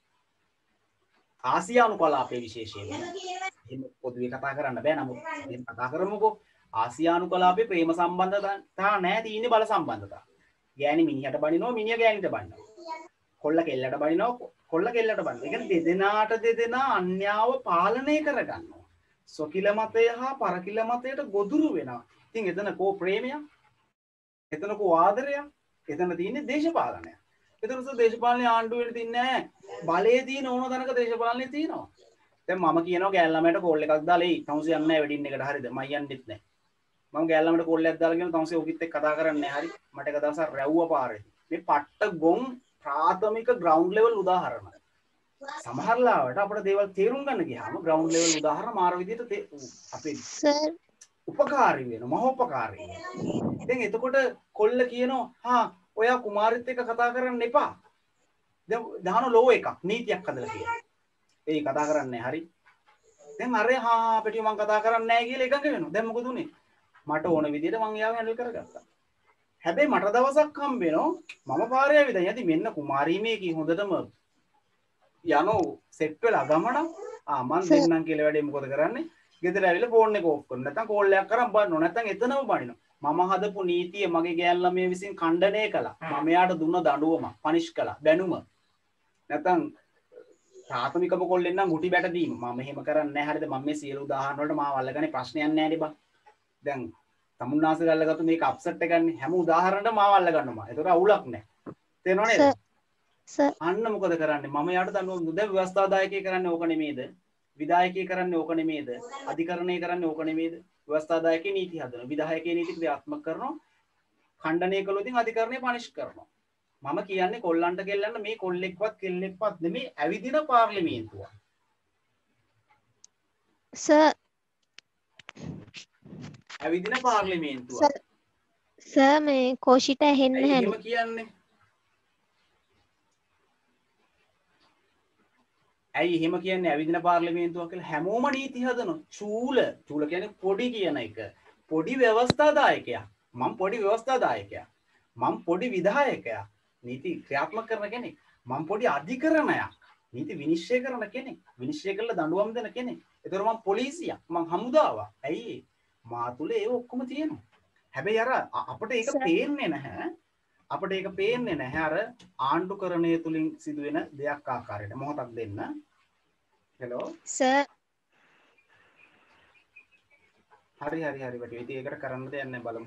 ආසියානු කලාපයේ විශේෂයෙන් එහෙම පොදුවේ කතා කරන්න බෑ. නමුත් එහෙම කතා කරමුකෝ. ආසියානු කලාපේ ප්‍රේම සම්බන්ධතා නැහැ, තියෙන්නේ බල සම්බන්ධතා. ගෑණි මිනිහට බනිනවා, මිනිහ ගෑණිට බනිනවා. කොල්ල කෙල්ලට බනිනවා, කොල්ල කෙල්ලට බනිනවා. ඒ කියන්නේ දෙදෙනාට දෙදෙනා අන්‍යාව පාලනය කරගන්නවා. ස්වකිල මතය හා පරකිල මතයට ගොදුරු වෙනවා. ඉතින් එතන කෝ ප්‍රේමයක්? එතන කෝ ආදරයක්? එතන තියෙන්නේ දේශපාලනයක්. එතන දේශපාලනේ ආණ්ඩුවේ තියන්නේ නැහැ. බලයේ තියෙන ඕන තැනක දේශපාලනේ තියෙනවා. දැන් මම කියනවා ගෑල් ළමයට කෝල් එකක් දාලා එයි. තමුසේ යන්නේ නැහැ වෙඩින් එකට. හරිද? මම යන්නෙත් නැහැ. මම ගෑල් ළමයට කෝල් එකක් දාලා කියනවා තමුසේ ඔකිත් එක්ක කතා කරන්නේ නැහැ. හරි. මට එක දවසක් රැව්ව පාරේ. මේ පට්ට ගොන් ප්‍රාථමික ග්‍රවුන්ඩ් ලෙවල් උදාහරණ. සමහර ලාවට අපිට දේවල් තේරුම් ගන්න ගියාම ග්‍රවුන්ඩ් ලෙවල් උදාහරණ මාර විදිහට අපේ සර් උපකාරී වෙනවා, මහෝපකාරී වෙනවා. දැන් එතකොට කොල්ල කියනවා හා ඔයා කුමාරිත් එක්ක කතා කරන්න එපා. දැන් දාන ලෝ එකක් නීතියක් හදලා කියනවා. ඒ කතා කරන්නේ හරි. දැන් අර හා පිටිය මං කතා කරන්නේ නැහැ කියලා එකඟ වෙනවා. දැන් මොකද උනේ? මට ඕන විදිහට මං එයාව හැන්ඩල් කරගත්තා. හැබැයි මට දවසක් හම්බ වෙනවා මම පාරේ ඇවිදලා යති මෙන්න කුමාරී මේකී හොඳටම යනෝ සෙට් වෙලා ගමන මං දෙන්නම් කියලා වැඩේ මොකද කරන්නේ? ගෙදර ඇවිල්ලා ෆෝන් එක ඕෆ් කරනවා. නැත්නම් කෝල් එකක් කරන් බලනවා. නැත්නම් එතනම බනිනවා. මම හදපු නීතිය මගේ ගෑන් ළමයා විසින් ඛණ්ඩනය කළා. මම එයාට දුන්න දඬුවම පනිෂ් කළා. බැනුම. නැත්නම් ප්‍රාථමිකව කොල්ලෙන් නම් ගුටි බැට දීම. මම එහෙම කරන්නේ නැහැ. හරිද? මම මේ සියලු උදාහරණ වලට මාව අල්ලගන්නේ ප්‍රශ්නයක් නැහැ නේ බං. දැන් තමුන්නාසෙ අල්ලගත්තු මේක අප්සෙට් එකන්නේ හැම උදාහරණයකම මාව අල්ල ගන්නවා. ඒතර අවුලක් නැහැ. තේරෙනව නේද? අන්න මොකද කරන්නේ? මම යාට දන්නවා දැන් ව්‍යවස්ථාදායකය කරන්නේ ඕක නෙමේද? විධායකය කරන්නේ ඕක නෙමේද? අධිකරණය කරන්නේ ඕක නෙමේද? ව්‍යවස්ථාදායකේ නීති හදනවා. විධායකයේ නීති ක්‍රියාත්මක කරනවා. ඛණ්ඩනය කළොත් ඉතින් අධිකරණය පනිෂ් කරනවා. මම කියන්නේ කොල්ලන්ට කෙල්ලන්න මේ කොල්ලෙක්වත් කෙල්ලෙක්වත් නෙමේ ඇවිදින පාර්ලිමේන්තුව. සර් ඇවිදින පාර්ලිමේන්තුව. සර් මේ කෝෂිට ඇහෙන්න හැලු. එහෙම කියන්නේ. ඇයි එහෙම කියන්නේ ඇවිදින පාර්ලිමේන්තුවක් කියලා හැමෝම නීති හදනවා. චූල කියන්නේ පොඩි කියන එක. පොඩි ව්‍යවස්ථාදායකයා. මම පොඩි ව්‍යවස්ථාදායකයා. මම පොඩි විධායකයා. නීති ක්‍රියාත්මක කරන කෙනෙක්. මම පොඩි අධිකරණයක්. නීති විනිශ්චය කරන කෙනෙක්. විනිශ්චය කරලා දඬුවම් දෙන කෙනෙක්. ඒතර මම පොලිසියක්. මම හමුදාවක්. ඇයි මා තුල ඒ ඔක්කොම තියෙනවා. හැබැයි අර අපිට ඒක පේන්නේ නැහැ. අපිට ඒක පේන්නේ නැහැ අර ආණ්ඩුකරණය තුලින් සිදුවෙන දෙයක් ආකාරයට. මොහොතක් දෙන්න. Hello sir. හරි බටි. ඉතින් ඒකට කරන්න දෙයක් නැහැ බලමු.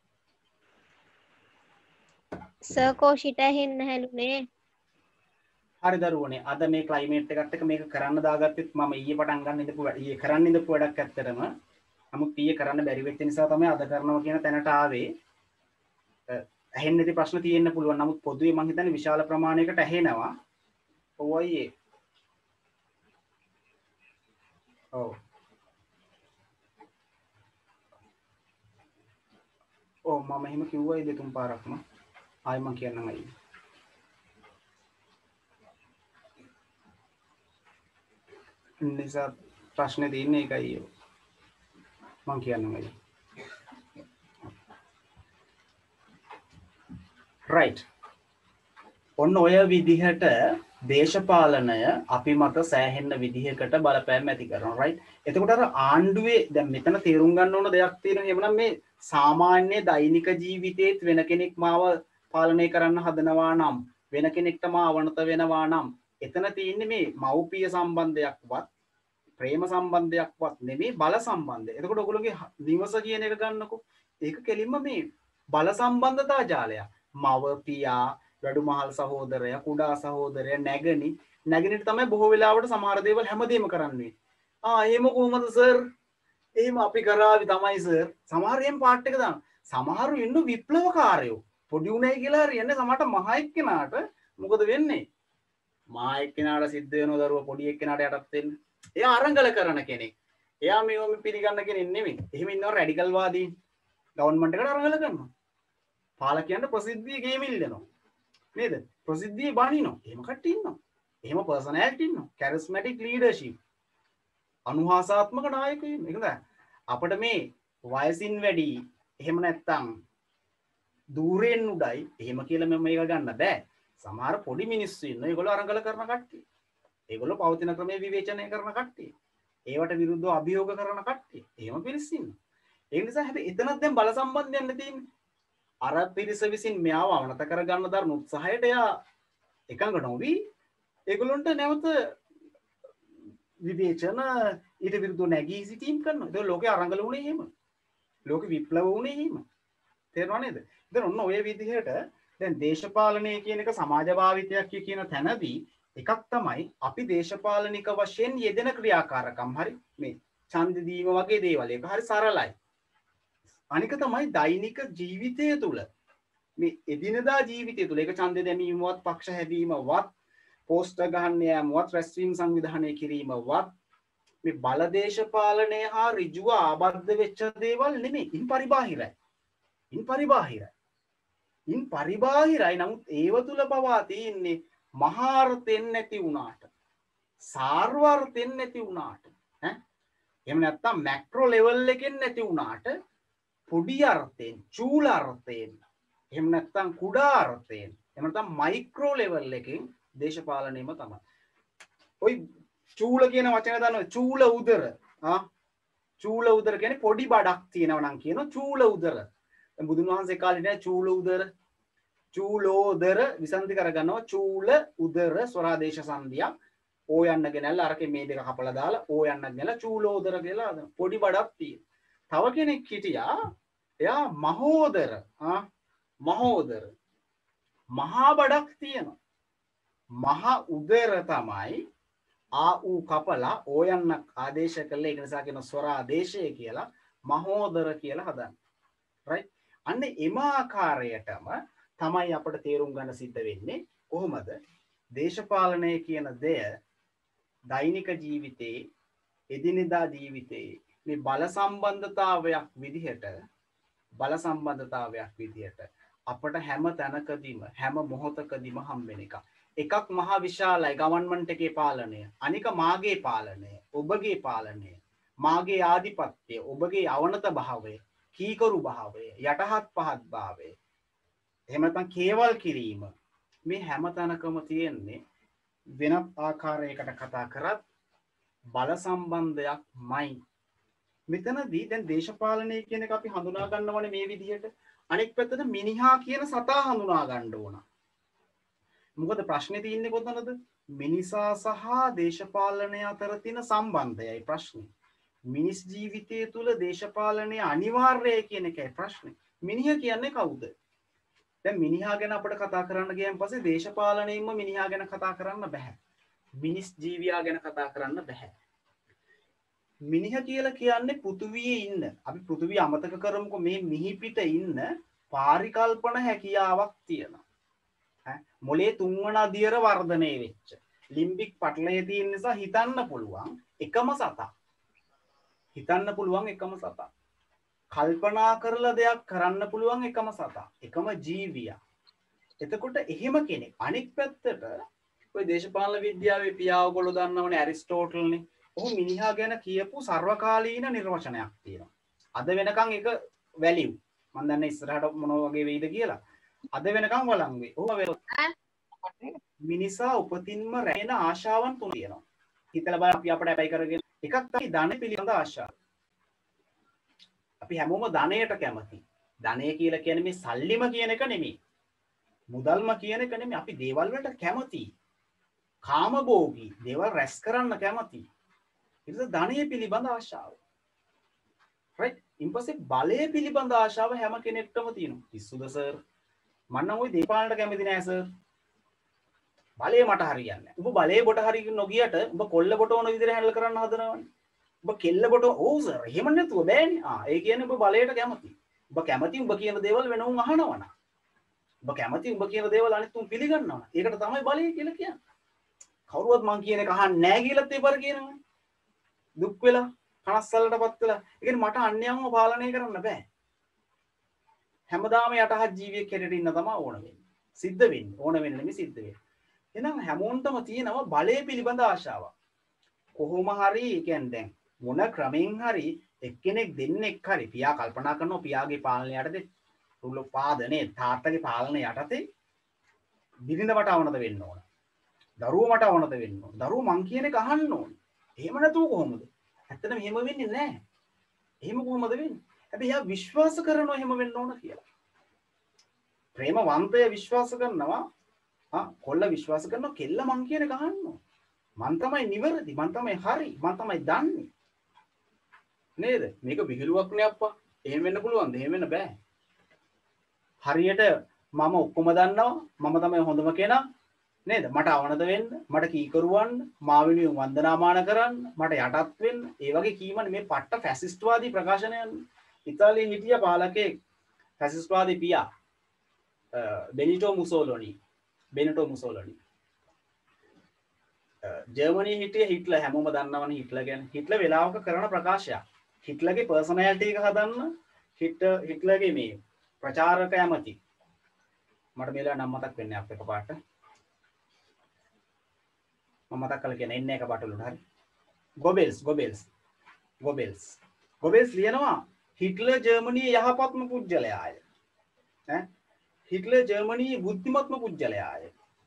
සර් කෝෂිට ඇහෙන්න හැලුනේ. හරි දරුවනේ අද මේ ක්ලයිමේට් එකත් එක්ක මේක කරන්න දාගත්තෙත් මම ඊයේ පටන් ගන්න ඉඳපු ඊයේ කරන්න ඉඳපු වැඩක් ඇත්තටම නමුත් ඊයේ කරන්න බැරි වෙච්ච නිසා තමයි අද කරනවා කියන තැනට ආවේ. ඇහෙන්නේ නැති ප්‍රශ්න තියෙන්න පුළුවන්. නමුත් පොදුවේ මම හිතන්නේ විශාල ප්‍රමාණයකට ඇහෙනවා. ඔව් අයියේ. ඔව්. ඔව් මම එහෙම කිව්වයි දෙතුන් පාරක්ම. ආයෙ මම කියන්නම් අයියේ. නිසා ප්‍රශ්නේ තියෙන්නේ ඒකයි මම කියන්නම් අයියේ. right ඔන්න ඔය විදිහට දේශපාලනය අපි මත සෑහෙන්න විදිහකට බලපෑම් ඇති කරනවා right එතකොට අර ආණ්ඩුවේ දැන් මෙතන තේරුම් ගන්න ඕන දෙයක් තියෙනවා එහෙමනම් මේ සාමාන්‍ය දෛනික ජීවිතේත් වෙන කෙනෙක් මාව පාලනය කරන්න හදනවා නම් වෙන කෙනෙක්ට මාව අවනත වෙනවා නම් එතන තියෙන්නේ මේ මව්පිය සම්බන්ධයක්වත් ප්‍රේම සම්බන්ධයක්වත් නෙමෙයි බල සම්බන්ධය. එතකොට ඔයගොල්ලෝගේ නිවස කියන එක ගන්නකො. ඒක කෙලින්ම මේ බල සම්බන්ධතා ජාලයක්. මව පියා වැඩුමහල් සහෝදරයා කුඩා සහෝදරයා නැගණිට තමයි බොහෝ වෙලාවට සමහර දේවල් හැමදේම කරන්නේ. එහෙම කොහොමද සර්? එහෙම අපි කරાવી තමයි සර්. සමහරයෙන් පාට් එක දාන. සමහරු ඉන්න විප්ලවකාරයෝ. පොඩි උණයි කියලා හරියන්නේ සමහරට මහ එක්කෙනාට මොකද වෙන්නේ? මහ එක්කෙනාට සිද්ධ වෙනව දරුවා පොඩි එක්කෙනාට යටත් වෙන්න. එයා අරංගල කරන කෙනෙක්. එයා මේවම පිළිගන්න කෙනෙක් නෙමෙයි. එහෙම ඉන්නව රැඩිකල් වාදීන්. ගවර්න්මන්ට් එකට අරංගල කරනවා. පාලකයන්ට ප්‍රසිද්ධිය ගේමින් ඉල්ලනවා. නේද? ප්‍රසිද්ධිය බනිනවා. එහෙම කට්ටිය ඉන්නවා. එහෙම පර්සනැලිටි ඉන්නවා. කැරිස්මැටික් ලීඩර්ෂිප්. අනුහාසාත්මක නායකයෝ ඉන්නවා. ඒක නේද? අපිට මේ වයසින් වැඩි එහෙම නැත්තම් දූරෙන් උඩයි එහෙම කියලා මම මේක ගන්න බෑ. සමහර පොඩි මිනිස්සු ඉන්නවා. ඒගොල්ලෝ අරංගල කරන කට්ටිය. ඒගොල්ලෝ පවතින ක්‍රමයේ විවේචනය කරන කට්ටිය. ඒවට විරුද්ධව අභියෝග කරන කට්ටිය. එහෙම පිරිස් ඉන්නවා. ඒ නිසා හැබැයි එතනත් දැන් බල සම්බන්ධයක් නැතිනේ. අර පිරිස විසින් මෙයාව අවනත කරගන්න දරන උත්සාහයට එයා එකඟ නොවි ඒගොල්ලන්ට නැවත විවේචන ඊට විරුද්ධව නැගී සිටීම් කරනවා. ඒක ලෝකේ අරංගල වුණේ එහෙම. ලෝකෙ විප්ලව වුණේ එහෙම. තේරෙනව නේද? දැන් ඔන්න ඔය විදිහට දැන් දේශපාලනය කියන එක සමාජ භාවිතයක් කියන තැනදී එකක් තමයි අපි දේශපාලනික වශයෙන් යෙදෙන ක්‍රියාකාරකම් හරි මේ ඡන්ද දීම වගේ දේවල්. ඒක හරි සරලයි. අනික තමයි දෛනික ජීවිතය තුළ මේ එදිනදා ජීවිතය තුළ ඒක ඡන්ද දැමීමවත් පක්ෂ හැදීමවත් පෝස්ටර් ගහන්න යාමවත් රැස්වීම සංවිධානය කිරීමවත් මේ බල දේශපාලනය හා ඍජුව ආබද්ධ වෙච්ච දේවල් නෙමෙයි. ඉන් පරිබාහිරයි. ඉන් පරිබාහිරයි. නමුත් ඒව තුල පවා තියෙන්නේ මහාර්ථෙන් නැති වුණාට සාර්වර්ථෙන් නැති වුණාට එහෙම නැත්නම් මැක්‍රෝ ලෙවල් එකෙන් නැති වුණාට පොඩි අර්ථයෙන් චූල අර්ථයෙන් එහෙම නැත්නම් කුඩා අර්ථයෙන් එහෙම නැත්නම් මයික්‍රෝ ලෙවල් එකෙන් දේශපාලනයම තමයි. ඔයි චූල කියන වචනේ දන්නවද? චූල උදර. චූල උදර කියන්නේ පොඩි බඩක් තියෙනවා නම් කියනවා චූල උදර. දැන් බුදුන් වහන්සේ කාලේ නෑ චූල උදර. චූලෝදර විසන්ධි කරගන්නවා චූල උදර ස්වරාදේශ සංධියක්. ඕ යන්න ගෙනල්ලා අරකේ මේ දෙක කපලා දාලා ඕ යන්න ගෙනල්ලා චූලෝදර කියලා හදන පොඩි බඩක් තියෙන. තව කෙනෙක් හිටියා එයා මහෝදර. මහෝදර මහා බඩක් තියෙනවා. මහ උදර තමයි ආ ඌ කපලා ඕ යන්න ආදේශ කළේ. ඒක නිසා කියන ස්වර ආදේශය කියලා මහෝදර කියලා හදන්න. රයිට්. අන්න එම ආකාරයටම තමයි අපිට තේරුම් ගන්න සිද්ධ වෙන්නේ කොහොමද දේශපාලනය කියන දෙය දෛනික ජීවිතේ එදිනෙදා ජීවිතේ මේ බල සම්බන්ධතාවයක් විදිහට අපට හැම තැනකදීම හැම මොහොතකදීම හම්බෙන එක. එකක් මහා විශාලයි ගවර්න්මන්ට් එකේ පාලනය. අනික මාගේ පාලනය, ඔබගේ පාලනය, මාගේ ආධිපත්‍යය, ඔබගේ අවනත භාවය, කීකරු භාවය, යටහත් පහත් භාවය. එහෙම නැත්නම් කේවල් කිරීම. මේ හැම තැනකම තියෙන්නේ වෙනත් ආකාරයකට කතා කරත් බල සම්බන්ධයක්මයි. මෙතනදී දැන් දේශපාලනය කියන එක අපි හඳුනා ගන්නවනේ මේ විදිහට. අනෙක් පැත්තට මිනිහා කියන සතා හඳුනා ගන්න ඕන. මොකද ප්‍රශ්නේ තියෙන්නේ කොතනද? මිනිසා සහ දේශපාලනය අතර තියෙන සම්බන්ධයයි ප්‍රශ්නේ. මිනිස් ජීවිතය තුළ දේශපාලනය අනිවාර්යයි කියන එකයි ප්‍රශ්නේ. මිනිහා කියන්නේ කවුද? දැන් මිනිහා ගැන අපිට කතා කරන්න ගියන් පස්සේ දේශපාලනයෙන්ම මිනිහා ගැන කතා කරන්න බෑ. මිනිස් ජීවියා ගැන කතා කරන්න බෑ. මිනිහා කියලා කියන්නේ පෘථුවියේ ඉන්න. අපි පෘථුවිය අමතක කරමුකෝ මේ මිහිපිට ඉන්න පාරිකල්පන හැකියාවක් තියෙනවා. මොලේ තුන්වන අදියර වර්ධනය වෙච්ච. ලිම්බික් පටලයේ තියෙන නිසා හිතන්න පුළුවන් එකම සතා. කල්පනා කරලා දෙයක් කරන්න පුළුවන් එකම සතා. එකම ජීවියා. එතකොට එහෙම කෙනෙක්. අනෙක් පැත්තට ඔය දේශපාලන විද්‍යාවේ පියා ඔයගොල්ලෝ දන්නවනේ ඇරිස්ටෝටල්නේ. ඔහු මිනිහා ගැන කියපු සර්වකාලීන නිර්වචනයක් තියෙනවා. අද වෙනකන් ඒක වැලියු. මම දන්නේ ඉස්සරහට මොන වගේ වෙයිද කියලා. අද වෙනකන් වළංගුයි. ඔහු මිනිසා උපතින්ම රැගෙන ආශාවන් තුන තියෙනවා. හිතලා බලන්න අපි අපට අපයි කරගෙන එකක් තමයි ධනෙ පිළිබඳ ආශාව. අපි හැමෝම ධනයට කැමති. ධනය කියලා කියන්නේ මේ සල්ලිම කියන එක නෙමෙයි. මුදල්ම කියන එක නෙමෙයි. අපි දේවල් වලට කැමති. කාමභෝගී දේවල් රැස් කරන්න කැමති. ඒක ධනය පිළිබඳ ආශාව. right? ඊපස්සේ බලය පිළිබඳ ආශාව හැම කෙනෙක්ටම තියෙනවා. පිස්සුද සර්? මම නම් ওই දේපාලනට කැමති නෑ සර්. බලය මට හරියන්නේ නෑ. ඔබ බලය බොට හරිය නොගියට ඔබ කොල්ල බොට ඕන විදිහට හැන්ඩල් කරන්න හදනවනේ. ඔබ කෙල්ල බොට ඔව් සර් එහෙම නැතුව බෑනේ. ඒ කියන්නේ ඔබ බලයට කැමති. ඔබ කැමති ඔබ කියන දේවල් වෙනවුන් අහනවනම්. ඔබ කැමති ඔබ කියන දේවල් අනිත් උන් පිළිගන්නවා. ඒකට තමයි බලය කියලා කියන්නේ. කවුරුවත් මං කියන එක අහන්නේ නෑ කියලාත් ඒ බර කියනවා. දුක් වෙලා කනස්සල්ලටපත් වෙලා. ඒ කියන්නේ මට අන්‍යයන්ව පාලනය කරන්න බෑ. හැමදාම යටහත් ජීවියෙක් හැටියට ඉන්න තමයි ඕන වෙන්නේ. සිද්ධ වෙන්නේ. ඕන වෙන්නේ නෙමෙයි සිද්ධ වෙන්නේ. එහෙනම් හැමෝන්ටම තියෙනවා බලය පිළිබඳ ආශාවක්. කොහොම හරි කියන්නේ දැන් මොන ක්‍රමෙන් හරි එක්කෙනෙක් දෙන්නෙක් හරි පියා කල්පනා කරනවා පියාගේ පාලනය යටතේ රුල පාදනේ තාත්තගේ පාලනය යටතේ බිරිඳ මට අවනත වෙන්න ඕන. දරුවෝ මට අවනත වෙන්න ඕන. දරුවෝ මං කියන එක අහන්න ඕන. එහෙම නැතුව කොහොමද? ඇත්තටම එහෙම වෙන්නේ නැහැ. එහෙම කොහොමද වෙන්නේ? හැබැයි එයා විශ්වාස කරනවා එහෙම වෙන්න ඕන කියලා. ප්‍රේමවන්තය විශ්වාස කරනවා. කොල්ල විශ්වාස කරනවා කෙල්ල මං කියන එක අහන්න. මං තමයි නිවැරදි, මං තමයි හරි, මං තමයි දන්නේ. නේද? මේක විහිළුවක් නේ අප්පා. එහෙම වෙන්න පුළුවන්ද? එහෙම වෙන්න බෑ. හරියට මම ඔක්කොම දන්නවා, මම තමයි හොඳම කෙනා. නේද? මට අවනත වෙන්න, මට කීකරුවන්න, මා වෙනුවෙන් වන්දනාමාන කරන්න, මට යටත් වෙන්න. ඒ වගේ කීමනේ මේ පට්ට ෆැසිස්ට්වාදී ප්‍රකාශනයන්. ඉතාලියේ හිටිය පාලකෙක් ෆැසිස්ට්වාදී පියා බෙනිටෝ මුසෝලිනි. ජර්මනියේ හිටිය හිට්ලර් හැමෝම දන්නවනේ හිට්ලර් ගැන. හිට්ලර් වෙලාවක කරන ප්‍රකාශයක්. හිට්ලර්ගේ පර්සනැලිටි එක හදන්න හිට්ලර්ගේ මේ ප්‍රචාරක ඇමති. මට මේලා නම් මතක් වෙන්නේ අපේ එකපාරට. මම මතක් කළා කියන්නේ එන්නේ එකපාරට උඩ හරි. ගොබෙල්ස්. ගොබෙල්ස් ලියනවා හිට්ලර් ජර්මනියේ යහපත්ම පුජ්‍යලයාය. හිට්ලර් ජර්මනියේ බුද්ධිමත්ම පුජ්‍යලයාය.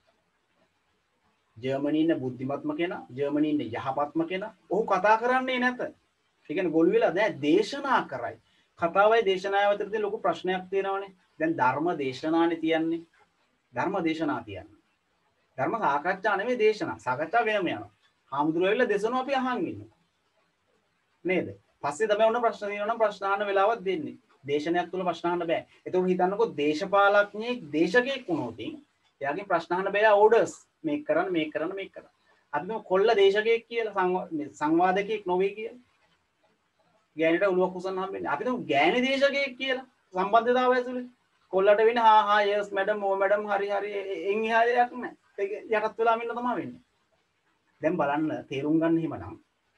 ජර්මනියේ ඉන්න බුද්ධිමත්ම කෙනා, ජර්මනියේ ඉන්න යහපත්ම කෙනා. ඔහු කතා කරන්නේ නැත. ඒ කියන්නේ ගොළු වෙලා දැන් දේශනා කරයි. කතාවයි දේශනාවයි අතර තියෙන ලොකු ප්‍රශ්නයක් තියෙනවානේ. දැන් ධර්ම දේශනානේ තියන්නේ. ධර්ම දේශනා තියන්නේ. ධර්ම සාකච්ඡා නෙමෙයි දේශනා. සාකච්ඡා වෙනම යනවා. හාමුදුරුවෝ ඇවිල්ලා දේශනාව අපි අහන් ඉන්නවා. නේද? පස්සේ තමයි ඔන්න ප්‍රශ්න දිනනවා නම් ප්‍රශ්න අහන්න වෙලාවක් දෙන්නේ. දේශනයක් තුල ප්‍රශ්න අහන්න බෑ. ඒතකොට හිතන්නකෝ දේශපාලඥයෙක් දේශකයෙක් වුණොත් එයාගෙන් ප්‍රශ්න අහන්න බෑ ඕඩර්ස් මේක කරන්න මේක කරන්න මේක කරන්න. අපි මේ කොල්ල දේශකයෙක් කියලා සංවාදකයෙක් නොවේ කියලා. ගෑනිට උලුවක් උසන්න හම්බෙන්නේ. අපි තුමු ගෑණි දේශකයෙක් කියලා සම්බන්ධතාවය ඇතුලේ. කොල්ලට වෙන්නේ හා යස් මැඩම් ඕ මැඩම් හරි එන් එහා දෙයක් නැහැ. ඒක යටත් වෙලාම ඉන්න තමයි වෙන්නේ. දැන් බලන්න තේරුම් ගන්න හිමනම්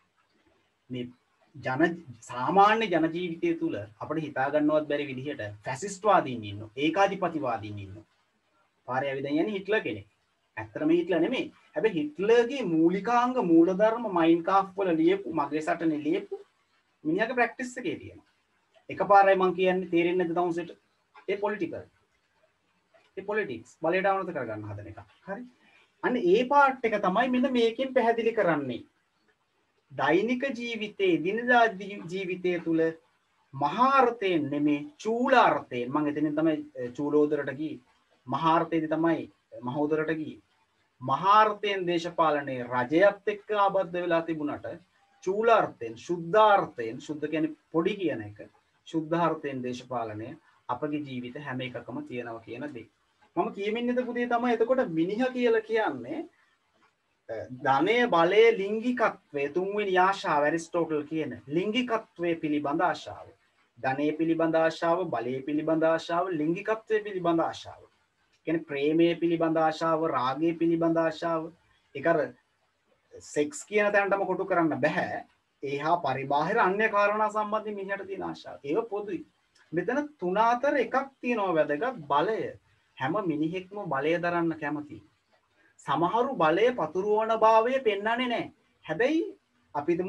මේ සාමාන්‍ය ජන ජීවිතය තුළ අපිට හිතා ගන්නවත් බැරි විදිහට ෆැසිස්ට් වාදීන් ඉන්නවා. ඒකාධිපතිවාදීන් ඉන්නවා. පාරේ ඇවිදන් යන්නේ හිට්ලර් කෙනෙක්. ඇත්තටම හිට්ලර් නෙමෙයි. හැබැයි හිට්ලර්ගේ මූලිකාංග මූලධර්ම මයින් කාෆ් වල ලියපු මගේ සටනේ ලියපු මිනිහාගේ ප්‍රැක්ටිස් එකේ තියෙනවා. එකපාරයි මම කියන්නේ තේරෙන්නේ නැද්ද තවුසෙට? ඒ පොලිටිකල්. ඒ පොලිටික්ස් බලයට අවනත කරගන්න හදන එක. හරි. අන්න ඒ පාර්ට් එක තමයි මෙන්න මේකෙන් පැහැදිලි කරන්නේ. දෛනික ජීවිතයේ දිනදා ජීවිතය තුළ මහාර්ථයෙන් නෙමේ චූලාර්ථයෙන් මම එතනින් තමයි චූලෝදරට ගියේ මහාර්ථයේදී තමයි මහෝදරට ගියේ මහාර්ථයෙන් දේශපාලනයේ රජයත් එක්ක ආබද්ධ වෙලා තිබුණට චූලාර්ථයෙන් සුද්ධාර්ථයෙන් සුද්ධ කියන්නේ පොඩි කියන එක සුද්ධාර්ථයෙන් දේශපාලනය අපගේ ජීවිත හැම එකකම තියෙනවා කියන දේ මම කියමින් ඉඳපු දේ තමයි එතකොට මිනිහා කියලා කියන්නේ ධනය බලය ලිංගිකත්වය තුන්වෙනි ආශාව ඇරිස්ටෝටල් කියන ලිංගිකත්වයේ පිළිබඳ ආශාව ධනය පිළිබඳ ආශාව බලය පිළිබඳ ආශාව ලිංගිකත්වයේ පිළිබඳ ආශාව කියන්නේ ප්‍රේමයේ පිළිබඳ ආශාව රාගයේ පිළිබඳ ආශාව ඒක අර සෙක්ස් කියන තැනටම කොටු කරන්න බෑ ඒහා පරිබාහිර අන්‍ය කාරණා සම්බන්ධයෙන් මිනිහට තියෙන ආශාව ඒක පොදුයි මෙතන තුන අතර එකක් තියෙනවා වැදගත් බලය හැම මිනිහෙක්ම බලය දරන්න කැමතියි සමහරු බලය පතුරවන භාවය පෙන්වන්නේ නැහැ. හැබැයි අපි හිතමු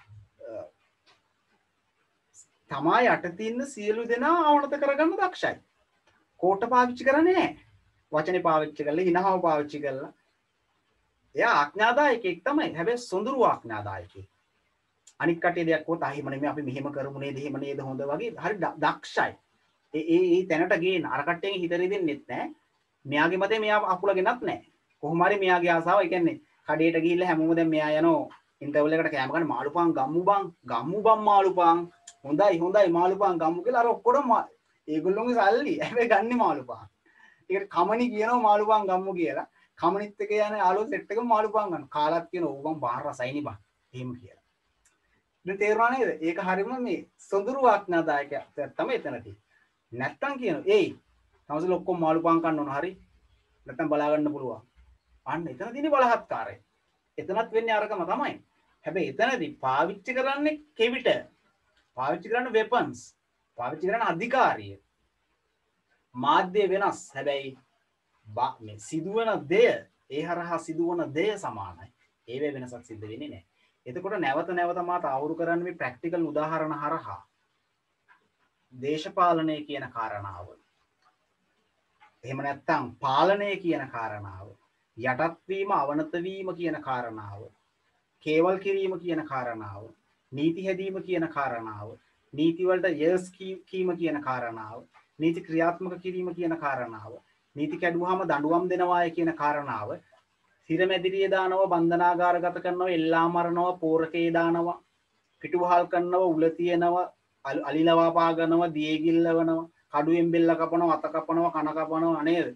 තමා යටතේ ඉන්න සියලු දෙනා ආවනත කරගන්න දක්ෂයි. කෝට පාවිච්චි කරන්නේ නැහැ. වචනේ පාවිච්චි කරලා හිනහව පාවිච්චි කරලා. එයා ආඥාදායකෙක් තමයි. හැබැයි සොඳුරු ආඥාදායකෙක්. අනික් කටේ දෙයක් කොහොත අහිම නෙමෙයි අපි මෙහෙම කරමු නේද එහෙම නේද හොඳ වගේ හරි දක්ෂයි. ඒ තැනට ගේන අර කට්ටියන් හිත රිදෙන්නෙත් නැහැ. මෙයාගේ මතේ මෙයා අකුල ගෙනත් නැහැ. කොහොම හරි මෙයාගේ ආසාව ඒ කියන්නේ කඩේට ගිහිල්ලා හැමෝම දැන් මෙයා යනවා ඉන්ටර්වල් එකට කෑම ගන්න මාළුපන් ගම්මු බං මාළුපන් හොඳයි මාළුපන් ගම්මු කියලා අර ඔක්කොම ඒගොල්ලෝගේ සල්ලි හැබැයි ගන්නේ මාළුපන්. ඒකට කමනි කියනවා මාළුපන් ගම්මු කියලා. කමනිත් එක යන යාළුවෝ සෙට් එකම මාළුපන් ගන්න. කාලත් කියනවා ඕ බං බාහිර රසයිනි බං. එහෙම කියලා. දැන් තේරුණා නේද? ඒක හරියම මේ සොඳුරු ආඥාදායකයක් තමයි එතනදී. නැත්තම් කියනවා ඒයි තමසල ඔක්කොම මාළුපන් කන්න ඕන හරි. නැත්තම් බලා ගන්න පුළුවන්. අන්න එතන තියෙන බලහත්කාරය. එතනත් වෙන්නේ අරකම තමයි. හැබැයි එතනදී පාවිච්චි කරන්නේ කෙවිත. පාවිච්චි කරන වෙපන්ස්. පාවිච්චි කරන අධිකාරිය. මාධ්‍ය වෙනස්. හැබැයි මේ සිදුවන දෙය ඒ හරහා සිදුවන දෙය සමානයි. ඒවේ වෙනසක් සිද්ධ වෙන්නේ නැහැ. එතකොට නැවත නැවත මාත අවුරු කරන්නේ මේ ප්‍රැක්ටිකල් උදාහරණ හරහා. දේශපාලනය කියන කාරණාව. එහෙම නැත්නම් පාලනය කියන කාරණාව. යටත්වීම අවනතවීම කියන කාරණාව කේවල් කිරීම කියන කාරණාව නීති හැදීම කියන කාරණාව නීති වලට යස් කීම කියන කාරණාව නීති ක්‍රියාත්මක කිරීම කියන කාරණාව නීති කැඩුවාම දඬුවම් දෙනවාය කියන කාරණාව සිරමැදිරිය දානවා බන්ධනාගාරගත කරනවා එල්ලා මරනවා පෝරකේ දානවා පිටුවහල් කරනවා උල තියනවා අලිලවා පාගනවා දියේ ගිල්ලවනවා කඩුවෙන් බෙල්ල කපනවා අත කපනවා කන කපනවා නේද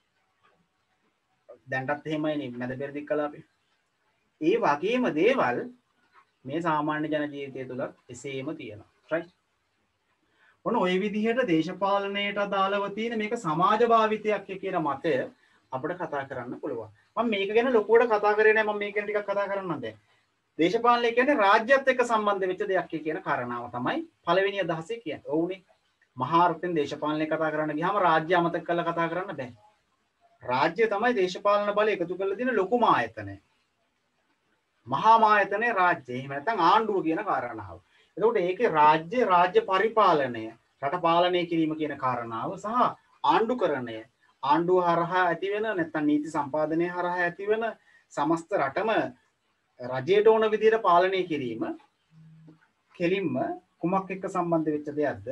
දැන්ටත් එහෙමයි මැද පෙරදික් කලාපේ. ඒ වගේම දේවල් මේ සාමාන්‍ය ජන ජීවිතය තුළ එසේම තියෙනවා. right? ඔන්න ওই විදිහට දේශපාලනයට අදාළව තියෙන මේක සමාජ භාවිතයක් කියන මතය අපිට කතා කරන්න පුළුවන්. මම මේක ගැන ලොකුවට කතා කරේ නැහැ මම මේක ගැන ටිකක් කතා කරන්නම් දැන්. දේශපාලනය කියන්නේ රාජ්‍යත් එක්ක සම්බන්ධ වෙච්ච දෙයක් කියන කාරණාව තමයි පළවෙනි අදහසේ කියන්නේ. ඔව්නේ. මහා අර්ථයෙන් දේශපාලනය කතා කරන්න ගියාම රාජ්‍ය අමතක කරලා කතා කරන්න බෑ. රාජ්‍ය තමයි දේශපාලන බලය එකතු කරලා තියෙන ලොකුම ආයතනය. මහා ආයතනයේ රාජ්‍ය. එහෙම නැත්නම් ආණ්ඩුව කියන කාරණාව. එතකොට ඒකේ රාජ්‍ය පරිපාලනය, රට පාලනය කිරීම කියන කාරණාව සහ ආණ්ඩුකරණය, ආණ්ඩුව හරහා ඇතිවෙන නැත්නම් නීති සම්පාදනය හරහා ඇතිවෙන සමස්ත රටම රජයට ඕන විදිහට පාලනය කිරීම කෙලින්ම කුමක් එක්ක සම්බන්ධ වෙච්ච දෙයක්ද?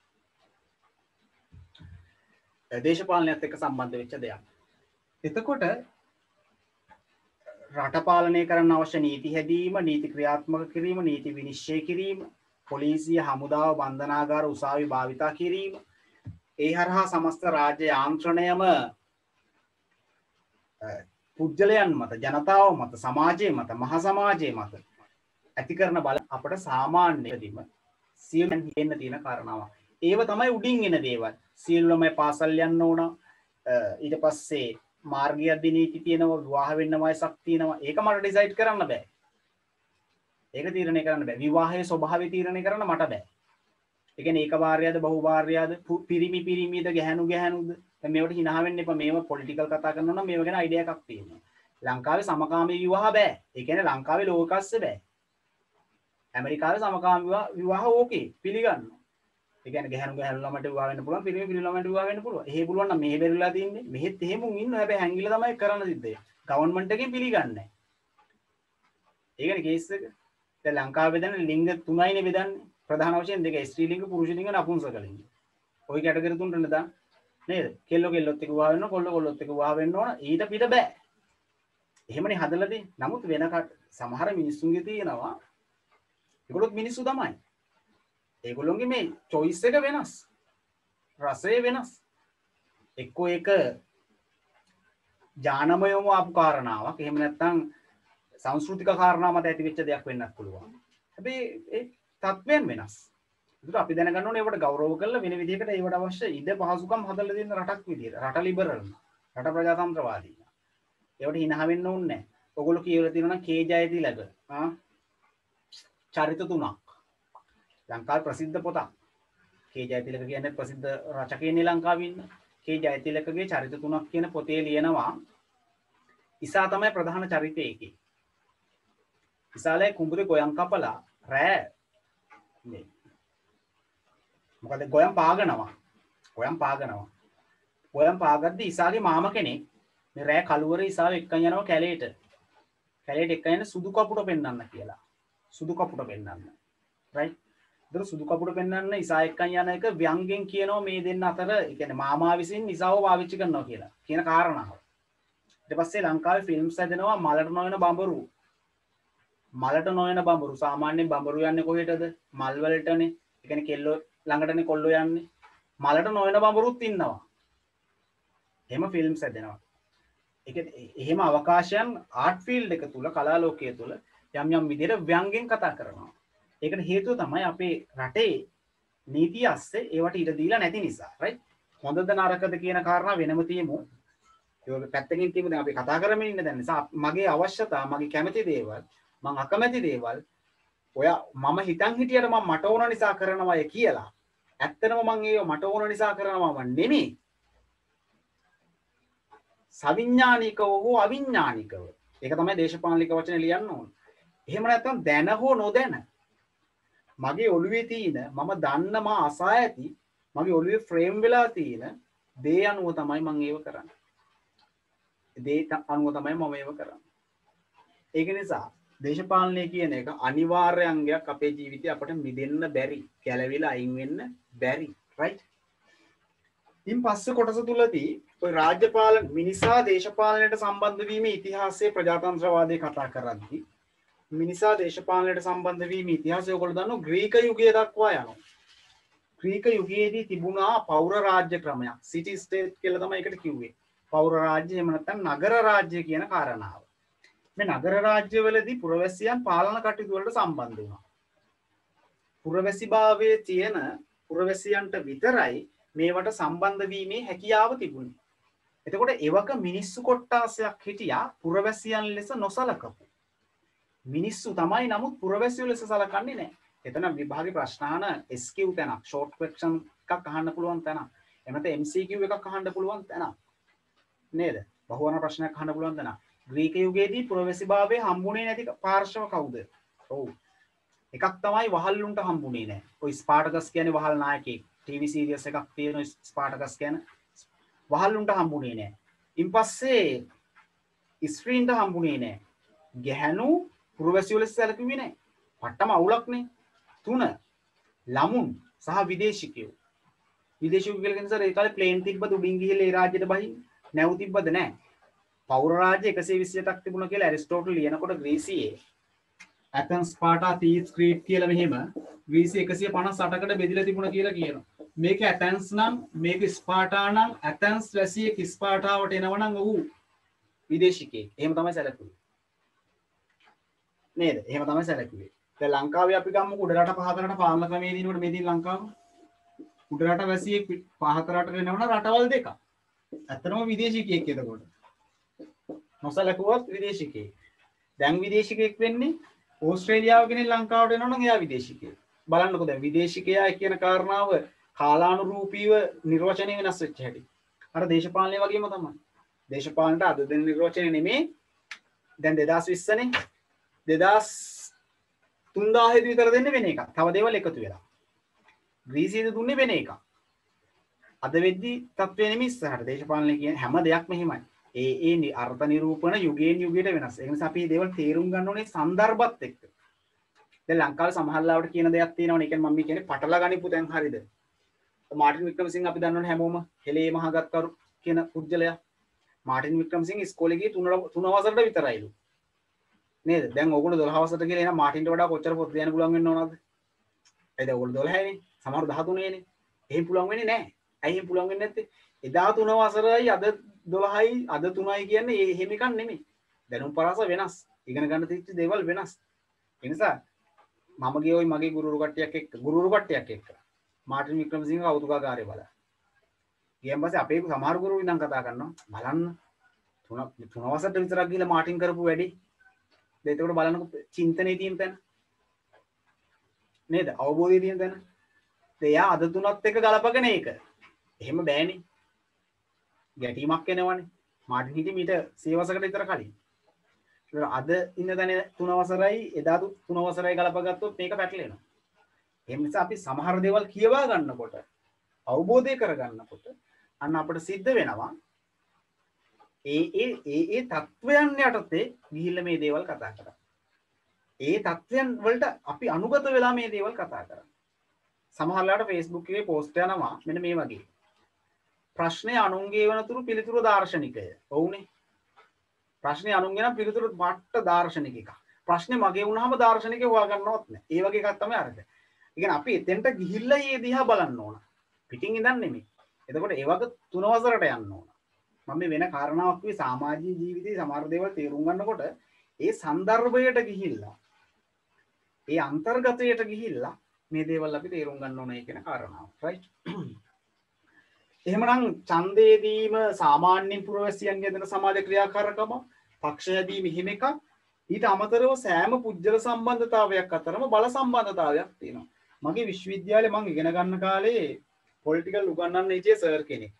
දේශපාලනයත් එක්ක සම්බන්ධ වෙච්ච දෙයක්. එතකොට රට පාලනය කරන්න අවශ්‍ය නීති හැදීම, නීති ක්‍රියාත්මක කිරීම, නීති විනිශ්චය කිරීම, පොලිසිය, හමුදාව, බන්ධනාගාර, උසාවි භාවිතා කිරීම, ඒ හරහා සමස්ත රාජ්‍ය යාන්ත්‍රණයම පුද්ගලයන් මත, ජනතාව මත, සමාජය මත, මහ සමාජය මත ඇති කරන බල අපට සාමාන්‍යදීම සියලුම හිතෙන්න තියෙන කාරණාවක්. ඒව තමයි උඩින් එන දේවල්. සියලුම පාසල් යන්න ඕන, ඊට පස්සේ මාර්ගය දිනීති තියෙනවා, විවාහ වෙන්න වයසක් තියෙනවා. ඒක මට ඩිසයිඩ් කරන්න බෑ. ඒක තීරණය කරන්න බෑ. විවාහයේ ස්වභාවය තීරණය කරන්න මට බෑ. ඒ කියන්නේ ඒක භාර්යාවද බහු භාර්යාවද, පිරිමිද ගැහැණුද? දැන් මේවට hina වෙන්න එපා. මේව පොලිටිකල් කතා කරනවා නම් මේව ගැන අයිඩියා එකක් තියෙනවා. ලංකාවේ සමකාමී විවාහ බෑ. ඒ කියන්නේ ලංකාවේ ලෝකස්සේ බෑ. ඇමරිකාවේ සමකාමී විවාහ ඕකේ පිළිගන්නවා. ඒ කියන්නේ ගැහැණු ළමයට විවාහ වෙන්න පුළුවන්, පිරිමි ළමයට විවාහ වෙන්න පුළුවන්. එහෙ පුළුවන් නම් මෙහෙ බැරිලා තින්නේ. මෙහෙත් එහෙම උන් ඉන්නවා. හැබැයි හැංගිලා තමයි කරන්න සිද්ධ. ගවර්න්මන්ට් එකෙන් පිළිගන්නේ නැහැ. ඒකනේ කේස් එක. දැන් ලංකාවේ බෙදන්නේ ලිංග 3යිනේ බෙදන්නේ. ප්‍රධාන වශයෙන් දෙකයි. ස්ත්‍රී ලිංග, පුරුෂ ලිංග, නපුංසක ලිංග. ওই කැටගරි තුනට දාන්න. නේද? කෙල්ලොත් එක්ක විවාහ වෙන්න ඕන, කොල්ලොත් එක්ක විවාහ වෙන්න ඕන. ඊට පිට බෑ. එහෙමනේ හදලා තියෙන්නේ. නමුත් වෙන සමහර මිනිස්සුන්ගේ තියෙනවා. ඒගොල්ලොත් මිනිස්සු තමයි. ඒගොල්ලොන්ගේ මේ choice එක වෙනස්. රසය වෙනස්. එක්කෝ ඒක ඥානමයම ආපු කාරණාවක්. එහෙම නැත්නම් සංස්කෘතික කාරණා මත ඇති වෙච්ච දෙයක් වෙන්නත් පුළුවන්. හැබැයි ඒ තත්ත්වයන් වෙනස්. ඒකට අපි දැනගන්න ඕනේ ඒවට ගෞරව කරලා වෙන විදිහකට ඒවට අවශ්‍ය ඉඩ පහසුකම් හදලා දෙන්න රටක් විදියට. රට ලිබරල්. රට ප්‍රජාතන්ත්‍රවාදී. ඒවට hina වෙන්න ඕනේ නැහැ. ඔයගොල්ලෝ කියලා තියෙනවා නම් කේ ජයතිලක චරිත 3ක්. ලංකාවේ ප්‍රසිද්ධ පොතක්. කේ ජයතිලක කියන්නේ ප්‍රසිද්ධ රචකයෙන්නේ ලංකාවේ ඉන්න. කේ ජයතිලකගේ චරිත 3ක් කියන පොතේ ලියනවා ඉසා තමයි ප්‍රධාන චරිතය එකේ. ඉසාලේ කුඹුරේ ගොයම් කපලා රෑ මේ මොකද ගොයම් පාගනවා. ගොයම් පාගද්දි ඉසාගේ මාම කෙනෙක් මේ රෑ කළුවරේ ඉසාව එක්කන් යනවා කැලේට. කැලේට එක්කන් යන සුදු කපුට පෙන්වන්න කියලා. සුදු කපුට පෙන්වන්න. රයිට්. දර සුදු කපුට පෙන්වන්න ඉසා එක්කන් යන එක ව්‍යංගෙන් කියනවා මේ දෙන්න අතර, ඒ කියන්නේ මාමා විසින් ඉසාව පාවිච්චි කරනවා කියලා. කියන කාරණාව. ඊට පස්සේ ලංකාවේ ෆිල්ම්ස් හැදෙනවා මලට නොයන බඹරු. මලට නොයන බඹරු. සාමාන්‍යයෙන් බඹරු යන්නේ කොහෙටද? මල් වලටනේ. ඒ කියන්නේ කෙල්ලෝ ළඟටනේ කොල්ලෝ යන්නේ. මලට නොයන බඹරුත් ඉන්නවා. එහෙම ෆිල්ම්ස් හැදෙනවා. ඒක එහෙම අවකාශයන් ආර්ට් ෆීල්ඩ් එක තුල, කලා ලෝකයේ තුල යම් යම් විදිහට ව්‍යංගෙන් කතා කරනවා. ඒකට හේතුව තමයි අපේ රටේ නීතිය අස්සේ ඒවට ඉඩ දීලා නැති නිසා. රයිට්. හොඳද නරකද කියන කාරණා වෙනම තියමු. ඒක පැත්තකින් තියමු. දැන් අපි කතා කරමින් ඉන්න දැන් නිසා මගේ අවශ්‍යතා, මගේ කැමති දේවල්, මං අකමැති දේවල් ඔයා මම හිතන් හිටියට මම මට ඕන නිසා කරනවාය කියලා. ඇත්තටම මං ඒව මට ඕන නිසා කරනවාම නෙමෙයි. සවිඥානිකව හෝ අවිඥානිකව. ඒක තමයි දේශපාලනික වචනේ ලියන්න ඕන. එහෙම නැත්නම් දැන හෝ නොදැන මගේ ඔළුවේ තියෙන මම දන්න මා අසා ඇති මගේ ඔළුවේ ෆ්‍රේම් වෙලා තියෙන දේ අනුව තමයි මම ඒව කරන්නේ. දේ අනුව තමයි මම ඒව කරන්නේ. ඒක නිසා දේශපාලනය කියන එක අනිවාර්ය අංගයක් අපේ ජීවිතේ අපට මිදෙන්න බැරි, ගැලවිලා අයින් වෙන්න බැරි. රයිට්. ඉන් පස්සේ කොටස තුලදී ඔය රාජ්‍ය පාලන මිනිසා දේශපාලනයට සම්බන්ධ වීමේ ඉතිහාසයේ ප්‍රජාතන්ත්‍රවාදයේ කතා කරද්දී මිනිසා දේශපාලනයට සම්බන්ධ වීමේ ඉතිහාසය ඔයගොල්ලෝ දන්නවා ග්‍රීක යුගය දක්වා යනවා. ග්‍රීක යුගයේදී තිබුණා පෞර රාජ්‍ය ක්‍රමයක්. සිටි ස්ටේට් කියලා තමයි ඒකට කිව්වේ. පෞර රාජ්‍ය එහෙම නැත්නම් නගර රාජ්‍ය කියන කාරණාව. මේ නගර රාජ්‍යවලදී පුරවැසියන් පාලන කටයුතු වලට සම්බන්ධ වුණා. පුරවැසිභාවයේ තියෙන පුරවැසියන්ට විතරයි මේවට සම්බන්ධ වීමේ හැකියාව තිබුණේ. එතකොට එවක මිනිස්සු කොට්ටාසයක් හිටියා පුරවැසියන් ලෙස නොසලකපු. මිනිස්සු තමයි නමුත් පුරවැසියෝ ලෙස සලකන්නේ නැහැ. එතන විභාගේ ප්‍රශ්න අහන SQ තැනක්, ෂෝට් ක්වෙස්චන් එකක් අහන්න පුළුවන් තැනක්. එහෙම නැත්නම් MCQ එකක් අහන්න පුළුවන් තැනක්. නේද? බහුවර්ණ ප්‍රශ්නයක් අහන්න පුළුවන් තැනක්. ග්‍රීක යුගයේදී පුරවැසිභාවයේ හම්බුනේ නැති පාර්ශව කවුද? ඔව්. එකක් තමයි වහල්ලුන්ට හම්බුනේ නැහැ. ඔය ස්පාටකස් කියන්නේ වහල් නායකයෙක්. ටීවී සීරීස් එකක් තියෙන ස්පාටකස් කියන වහල්ලුන්ට හම්බුනේ නැහැ. ඉන්පස්සේ ස්ත්‍රීන්ට හම්බුනේ නැහැ. ගැහැණු පුරවැසියෝ ලෙස සැලකුවේ නැහැ. පට්ටම අවුලක්නේ. 3 ළමුන් සහ විදේශිකයෝ. විදේශිකයෝ කියලා කියන සර ඒ කාලේ ප්ලේන් තිබ්බද උඩින් ගිහිල්ලා ඒ රාජ්‍යයට බහින්න? නැව් තිබ්බද නැහැ. පෞර රාජ්‍ය 128ක් තිබුණා කියලා ඇරිස්ටෝටල් ලියනකොට ග්‍රීසියේ ඇතන්ස් ස්පාටා තීස් ක්‍රීට් කියලා මෙහෙම ග්‍රීසිය 158කට බෙදලා තිබුණා කියලා කියනවා. මේක ඇතන්ස් නම් මේක ස්පාටා නම් ඇතන්ස් වැසියෙක් ස්පාටාවට එනවනම් ඔහු විදේශිකයෙක්. එහෙම තමයි සැලකුවේ. නේද? එහෙම තමයි සැලකුවේ. දැන් ලංකාවේ අපි ගම්මුකෝ උඩරට පහතරට පාලන ක්‍රමයේ දිනකොට මේ දින ලංකාව උඩරට වැසියෙක් පහතරට එනවනම් රටවල් දෙකක්. ඇත්තටම විදේශිකයෙක් එතකොට. නොසලකුවත් විදේශිකයෙක්. දැන් විදේශිකයෙක් වෙන්නේ ඕස්ට්‍රේලියාව කෙනෙක් ලංකාවට එනවා නම් එයා විදේශිකයෙක්. බලන්නකෝ දැන් විදේශිකයා කියන කාරණාව කාලානුරූපීව නිර්වචනය වෙනස් වෙච්ච හැටි. අර දේශපාලනය වගේම තමයි. දේශපාලනට අද දෙන නිර්වචනය නෙමේ. දැන් 2020 නේ. 2030 විතර දෙන්නේ වෙන එකක්. තව දේවල් එකතු වෙලා. ග්‍රීසියේදී දුන්නේ වෙන එකක්. අද වෙද්දි තත්ත්වය නෙමෙයි ඉස්සරහට. දේශපාලනය කියන හැම දෙයක්ම එහෙමයි. ඒ අර්ථ නිරූපණ යුගයෙන් යුගයට වෙනස්. ඒ නිසා අපි මේ දේවල් තේරුම් ගන්න ඕනේ සන්දර්භත් එක්ක. දැන් ලංකාවේ සමහරලාවට කියන දෙයක් තියෙනවනේ. ඒ කියන්නේ මම කියන්නේ පටල ගනිපු දැන් හරියද? මාර්ටින් වික්‍රමසිංහ අපි දන්නවනේ හැමෝම හෙලේ මහගත්කරු කියන පුජ්‍යලයා. මාර්ටින් වික්‍රමසිංහ ඉස්කෝලේ ගියේ 3 වසරට විතරයිලු. නේද? දැන් ඕගොල්ලෝ 12 වසරට කියලා එන මාර්ටින්ට වඩා කොච්චර පොත් ලියන්න පුළුවන් වෙන්න ඕනද? ඒ දැන් ඕගොල්ලෝ 12 නේ. සමහර 13 නේ. එහෙම පුළුවන් වෙන්නේ නැහැ. ඇයි එහෙම පුළුවන් වෙන්නේ නැත්තේ? එදා 3 වසරයි අද 12යි අද 3යි කියන්නේ එහෙම එකක් නෙමෙයි. දැනුම් පරාස වෙනස්. ඉගෙන ගන්න තියෙච්ච දේවල් වෙනස්. ඒ නිසා මම ගියේ ওই මගේ ගුරුවරු කට්ටියක් එක්ක මාර්ටින් වික්‍රමසිංහ කෞතුකාගාරය බලන්න. ගියන් පස්සේ අපේ සමහර ගුරුවරු ඉඳන් කතා කරනවා බලන්න 3 වසරට විතරක් ගිහලා මාර්ටින් කරපු වැඩි. දැන් ඒකට බලන්නකො චින්තනයේ තියෙන තැන. නේද? අවබෝධයේ තියෙන තැන. එයා අද 3ත් එක්ක ගලපගෙන ඒක. එහෙම බෑනේ. ගැටීමක් එනවනේ. මාර්ටින් හිටියේ මීට 100 වසරකට විතර කලින්. ඒක අද ඉන්න තැන 3 වසරයි එදා 3 වසරයි ගලපගත්තොත් මේක පැටලෙනවා. ඒ නිසා අපි සමහර දේවල් කියවා ගන්නකොට අවබෝධය කරගන්නකොට අන්න අපිට සිද්ධ වෙනවා ඒ තත්වයන් යටතේ ගිහිල්ලා මේ දේවල් කතා කරා. ඒ තත්වයන් වලට අපි අනුගත වෙලා මේ දේවල් කතා කරා. සමහරලාට Facebook එකේ පෝස්ට් යනවා මෙන්න මේ වගේ. ප්‍රශ්නේ අනුන්ගේ වනතුරු පිළිතුරු දාර්ශනිකය. ඔව්නේ. ප්‍රශ්නේ අනුන්ගේ නම් පිළිතුරු මට්ට දාර්ශනික එක. ප්‍රශ්නේ මගේ වුණාම දාර්ශනිකය හොයාගන්නවත් නැහැ. ඒ වගේ එකක් තමයි අරද. ඒ කියන්නේ අපි එතෙන්ට ගිහිල්ලා මේ දිහා බලන්න ඕන. පිටින් ඉඳන් නෙමෙයි. එතකොට ඒ වගේ 3 වසරට යන්න ඕන. මම මේ වෙන කාරණාවක් කිව්වේ සමාජීය ජීවිතේ සමහර දේවල් තේරුම් ගන්නකොට ඒ સંદર્ભයට ගිහිල්ලා ඒ අන්තර්ගතයට ගිහිල්ලා මේ දේවල් අපි තේරුම් ගන්න ඕනේ කියන කාරණාව. රයිට්. එහෙමනම් ඡන්දේදීම සාමාන්‍යයෙන් පුරවැසියන්ගේ දෙන සමාජ ක්‍රියාකාරකම පක්ෂ හැදීම හිම එකක්. ඊට අමතරව සෑම පුජ්‍යල සම්බන්ධතාවයක් අතරම බල සම්බන්ධතාවයක් තියෙනවා. මගේ විශ්වවිද්‍යාලේ මම ඉගෙන ගන්න කාලේ පොලිටිකල් උගන්වන්න හිටියේ සර් කෙනෙක්.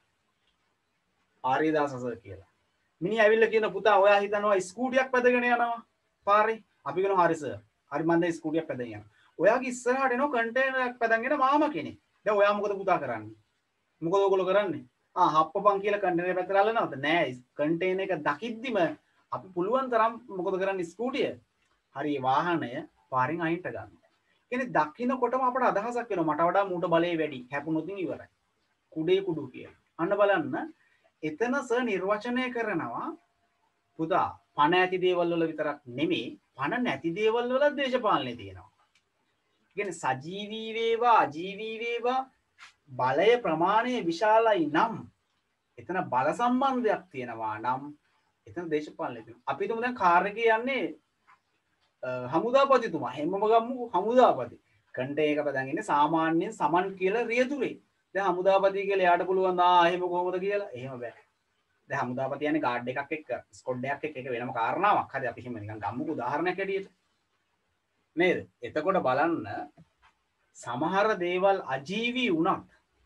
ආර්යදාස සර් කියලා. මිනිහා ඇවිල්ලා කියන පුතා ඔයා හිතනවා ස්කූටියක් පැදගෙන යනවා පාරේ. අපි කියනවා හරි සර්. හරි මම දැන් ස්කූටියක් පැදගෙන යනවා. ඔයාගේ ඉස්සරහට එනවා කන්ටේනරයක් පැදගෙන මාම කෙනෙක්. දැන් ඔයා මොකද පුතා කරන්නේ? මොකද ඔයගොල්ලෝ කරන්නේ? හප්පපන් කියලා කන්ටේනර් පැත්තට අල්ලනවද? නෑ. කන්ටේනර් එක දකිද්දිම අපි පුළුවන් තරම් මොකද කරන්නේ ස්කූටිය? හරි වාහනය පාරෙන් අයින්ට ගන්න. කියන්නේ දකින්නකොටම අපට අදහසක් වෙනවා මට වඩා මූට බලය වැඩි. හැපුණොත් ඉවරයි. කුඩේ කුඩු කියලා. අන්න බලන්න එතන සර් නිර්වචනය කරනවා පුතා පණ ඇති දේවල් වල විතරක් නෙමෙයි පණ නැති දේවල් වල දේශපාලනේ තියෙනවා. කියන්නේ සජීවී වේවා අජීවී වේවා බලය ප්‍රමාණය විශාලයි නම් එතන බල සම්බන්ධයක් තියෙනවා නම් එතන දේශපාලනය තියෙනවා. අපි හිතමු දැන් කාර් එකේ යන්නේ හමුදාපතිතුමා හැමම ගමු හමුදාපති. කන්ටේනර් එක පදන් ඉන්නේ සාමාන්‍යයෙන් සමන් කියලා රියදුරේ. දැන් හමුදාපති කියලා එයාට පුළුවන් එහෙම කොහොමද කියලා. එහෙම බෑ. දැන් හමුදාපති යන්නේ ගාඩ් එකක් එක්ක ස්කොඩ් එකක් එක්ක ඒක වෙනම කාරණාවක්. හරි අපි එහෙම නිකන් ගම්මුකෝ උදාහරණයක් ඇටියට. නේද? එතකොට බලන්න සමහර දේවල් අජීවී වුණත්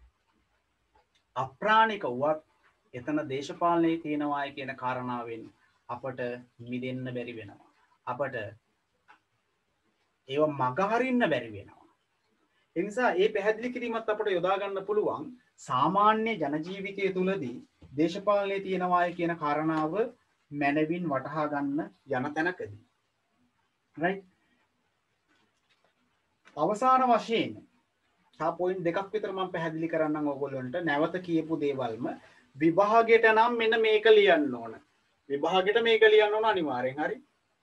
අප්‍රාණික වුවත් එතන දේශපාලනයේ තියෙනවායි කියන කාරණාවෙන් අපට මිදෙන්න බැරි වෙනවා. අපට ඒව මග හරින්න බැරි වෙනවා. ඒ නිසා මේ පැහැදිලි කිරීමත් අපිට යොදා ගන්න පුළුවන් සාමාන්‍ය ජන ජීවිතය තුළදී දේශපාලනයේ තියෙනවායි කියන කාරණාව මනවින් වටහා ගන්න යන තැනකදී. right? අවසාන වශයෙන් තා පොයින්ට් දෙකක් විතර මම පැහැදිලි කරන්නම් ඔයගොල්ලන්ට. නැවත කියපු දේවල්ම විභාගයට නම් මෙන්න මේක ලියන්න ඕන. විභාගයට මේක ලියන්න ඕන අනිවාර්යෙන්. හරි?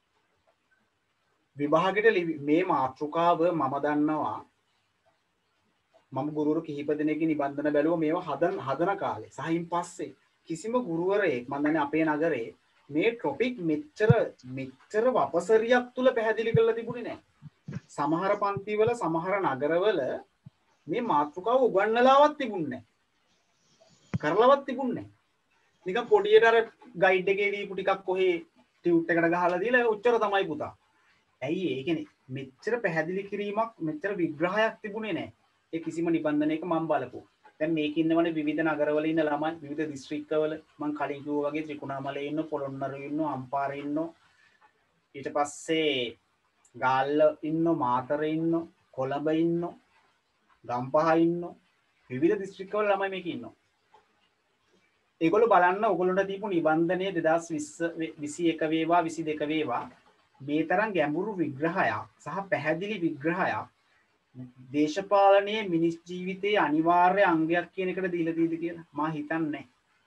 විභාගයට මේ මාතෘකාව මම දන්නවා. මම ගුරුවරු කිහිප දෙනෙක්ගේ නිබන්ධන බැලුවා මේවා හදන කාලේ. සහින් පස්සේ කිසිම ගුරුවරයෙක් මම දන්නේ අපේ නගරේ මේ ටොපික් මෙච්චර වපසරියක් තුල පැහැදිලි කරලා තිබුණේ නැහැ. සමහර පන්තිවල සමහර නගරවල මේ මාතෘකාව උගන්වලාවත් තිබුණේ නැහැ. කරලවත් තිබුණේ නැහැ. නිකන් පොඩියට අර ගයිඩ් එකේ දීපු ටිකක් කොහේ ටියුට් එකට ගහලා දීලා ඔච්චර තමයි පුතා. ඇයි ඒ කියන්නේ මෙච්චර පැහැදිලි කිරීමක් මෙච්චර විග්‍රහයක් තිබුණේ නැහැ. ඒ කිසිම නිබන්ධනයක මම බලපුවා. දැන් මේක ඉන්නවනේ විවිධ නගරවල ඉන්න ළමයි විවිධ දිස්ත්‍රික්කවල මම කලින් කිව්වා වගේ ත්‍රිකුණාමලයේ ඉන්න පොළොන්නරු ඉන්න අම්පාරේ ඉන්න ඊට පස්සේ ගාල්ල ඉන්න මාතර ඉන්න කොළඹ ඉන්න ගම්පහ ඉන්න විවිධ දිස්ත්‍රික්කවල ළමයි මේක ඉන්නවා. ඒගොල්ලෝ බලන්න ඔයගොල්ලන්ට දීපු නිබන්ධනය 2021 වේවා 22 වේවා මේ තරම් ගැඹුරු විග්‍රහයක් සහ පැහැදිලි විග්‍රහයක් දේශපාලනයේ මිනිස් ජීවිතයේ අනිවාර්ය අංගයක් කියන එකට දීලා තියෙද කියලා මම හිතන්නේ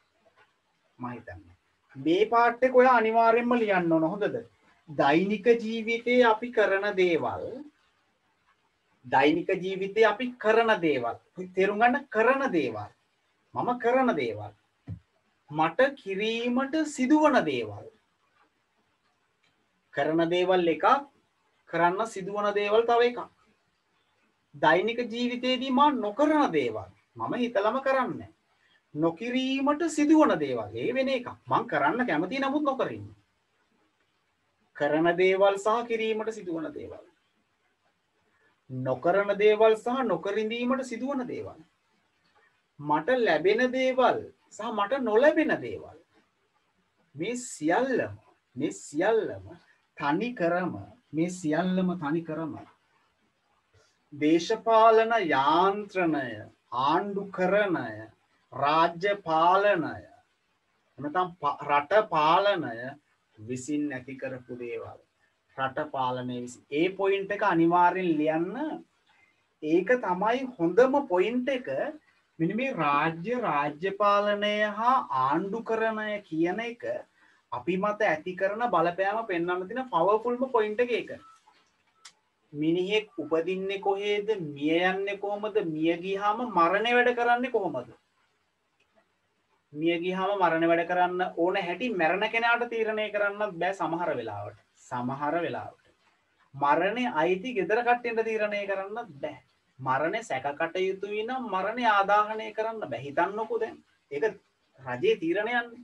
මේ පාර්ට් එක ඔය අනිවාර්යෙන්ම ලියන්න ඕන. හොඳද? දෛනික ජීවිතයේ අපි කරන දේවල් තේරුම් ගන්න කරන දේවල් මම කරන දේවල් මට කිරීමට සිදුවන දේවල් කරන දේවල් එකක් කරන්න සිදුවන දේවල් තව එකක්. දෛනික ජීවිතයේදී මම නොකරන දේවල් මම හිතලම කරන්නේ නොකිරීමට සිදුවන දේවල් ඒ වෙන එකක්. මම කරන්න කැමති නමුත් නොකර ඉන්නේ. කරන දේවල් සහ කිරීමට සිදුවන දේවල්. නොකරන දේවල් සහ නොකරිඳීමට සිදුවන දේවල්. මට ලැබෙන දේවල් සහ මට නොලැබෙන දේවල්. මේ සියල්ලම තනි කරම දේශපාලන යාන්ත්‍රණය ආණ්ඩුකරණය රාජ්‍ය පාලනය නැත්නම් රට පාලනය විසින් නැති කරපු දේවල්. රට පාලනය විසින් ඒ පොයින්ට් එක අනිවාර්යෙන් ලියන්න. ඒක තමයි හොඳම පොයින්ට් එක. මෙන්න මේ රාජ්‍ය පාලනය හා ආණ්ඩුකරණය කියන එක අපි මත ඇති කරන බලපෑම පෙන්වන්න තියෙන පවර්ෆුල්ම පොයින්ට් එක ඒක. මිනිහෙක් උපදින්නේ කොහේද? මිය යන්නේ කොහමද? මිය ගියාම මරණය වැඩ කරන්නේ කොහමද? මිය ගියාම මරණය වැඩ කරන්න ඕන හැටි මරණ කෙනාට තීරණය කරන්නත් බෑ සමහර වෙලාවට. මරණය අයිති ගෙදර කට්ටියට තීරණය කරන්නත් බෑ. මරණය සැකකටයුතුයි නම් මරණය ආදාහනය කරන්න බෑ. හිතන්නකෝ දැන්. ඒක රජයේ තීරණයන්නේ.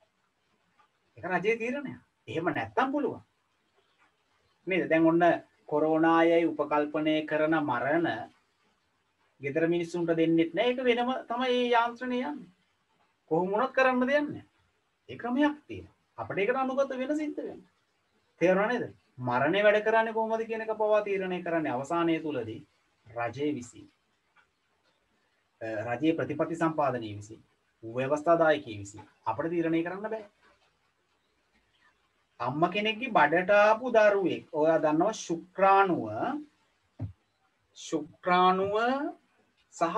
එහෙම නැත්තම් පුළුවන්. නේද? දැන් ඔන්න කොරෝනායයි උපකල්පනය කරන මරණ ගෙදර මිනිස්සුන්ට දෙන්නෙත් නෑ. ඒක වෙනම තමයි මේ යාන්ත්‍රණය යන්නේ. කොහොම වුණත් කරන්න දෙයක් නෑ. ඒ ක්‍රමයක් තියෙනවා. අපිට ඒකට අනුගත වෙන සිද්ධ වෙනවා. තේරුණා නේද? මරණය වැඩ කරන්නේ කොහොමද කියන එක පවා තීරණය කරන්නේ අවසානයේ තුලදී රජයේ විසින්. රජයේ ප්‍රතිපත්ති සම්පාදනයේ විසින්. ව්‍යවස්ථාදායකයේ විසින්. අපිට තීරණය කරන්න බෑ. අම්ම කෙනෙක්ගේ බඩට ආපු දරුවෙක් ඔයා දන්නවා ශුක්‍රාණුව සහ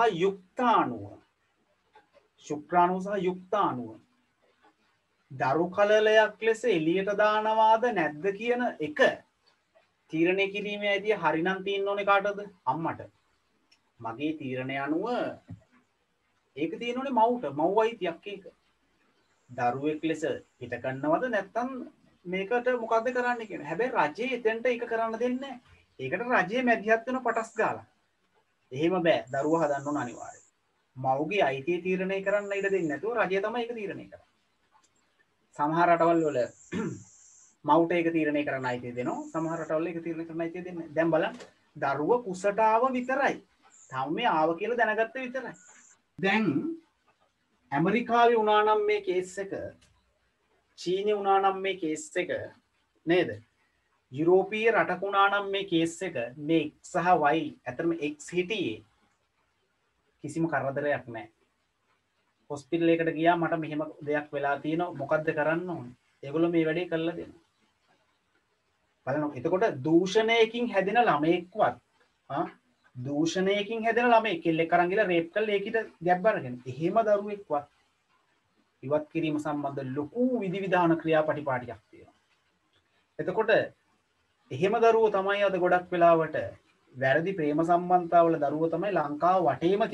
යුක්තාණුව දරු කලලයක් ලෙස එළියට දානවාද නැද්ද කියන එක තීරණය කිරීමේ ඇදී හරිනම් තියෙන්න ඕනේ කාටද? අම්මට. මගේ තීරණය අනුව ඒක තියෙන්න ඕනේ මව්ට. මව් අයිතියක් ඒක. දරුවෙක් ලෙස පිට කරනවද නැත්නම් මේකට මොකද්ද කරන්න කියන. හැබැයි රජයේ එතෙන්ට ඒක කරන්න දෙන්නේ නැහැ. ඒකට රජයේ මැදිහත් වෙන පටස් ගාලා. එහෙම බෑ. දරුවා හදන්න ඕන අනිවාර්යයෙන්. මව්ගේ අයිතිය තීරණය කරන්න ඉඩ දෙන්නේ නැතුව රජය තමයි ඒක තීරණය කරන්නේ. සමහර රටවල් වල මව්ට ඒක තීරණය කරන්න අයිතිය දෙනවා. සමහර රටවල ඒක තීරණය කරන්න අයිතිය දෙන්නේ නැහැ. දැන් බලන්න. දරුවා කුසට ආව විතරයි. තාම මේ ආව කියලා දැනගත්ත විතරයි. දැන් ඇමරිකාවේ වුණා නම් මේ කේස් එක චීනය වුණා නම් මේ කේස් එක නේද? යුරෝපීය රටක වුණා නම් මේ කේස් එක මේ x සහ y අතරම x හිටියේ කිසිම කරදරයක් නැහැ. හොස්පිටල් එකට ගියා මට මෙහෙම දෙයක් වෙලා තියෙනවා මොකද්ද කරන්න ඕනේ? ඒගොල්ලෝ මේ වැඩේ කරලා දෙනවා. බලන්න එතකොට දූෂණයකින් හැදෙන ළමයෙක්වත් දූෂණයකින් හැදෙන ළමයෙක් කෙල්ලෙක් අරන් ගිහලා රේප් කරලා ඒකිට ගැබ් අරගෙන එහෙම දරුවෙක්වත් ඉවත් කිරීම සම්බන්ධ ලොකු විධිවිධාන ක්‍රියාපටිපාටියක් තියෙනවා. එතකොට එහෙම දරුවෝ තමයි අද ගොඩක් වෙලාවට වැරදි ප්‍රේම සම්බන්ධතාවල දරුවෝ තමයි ලංකාව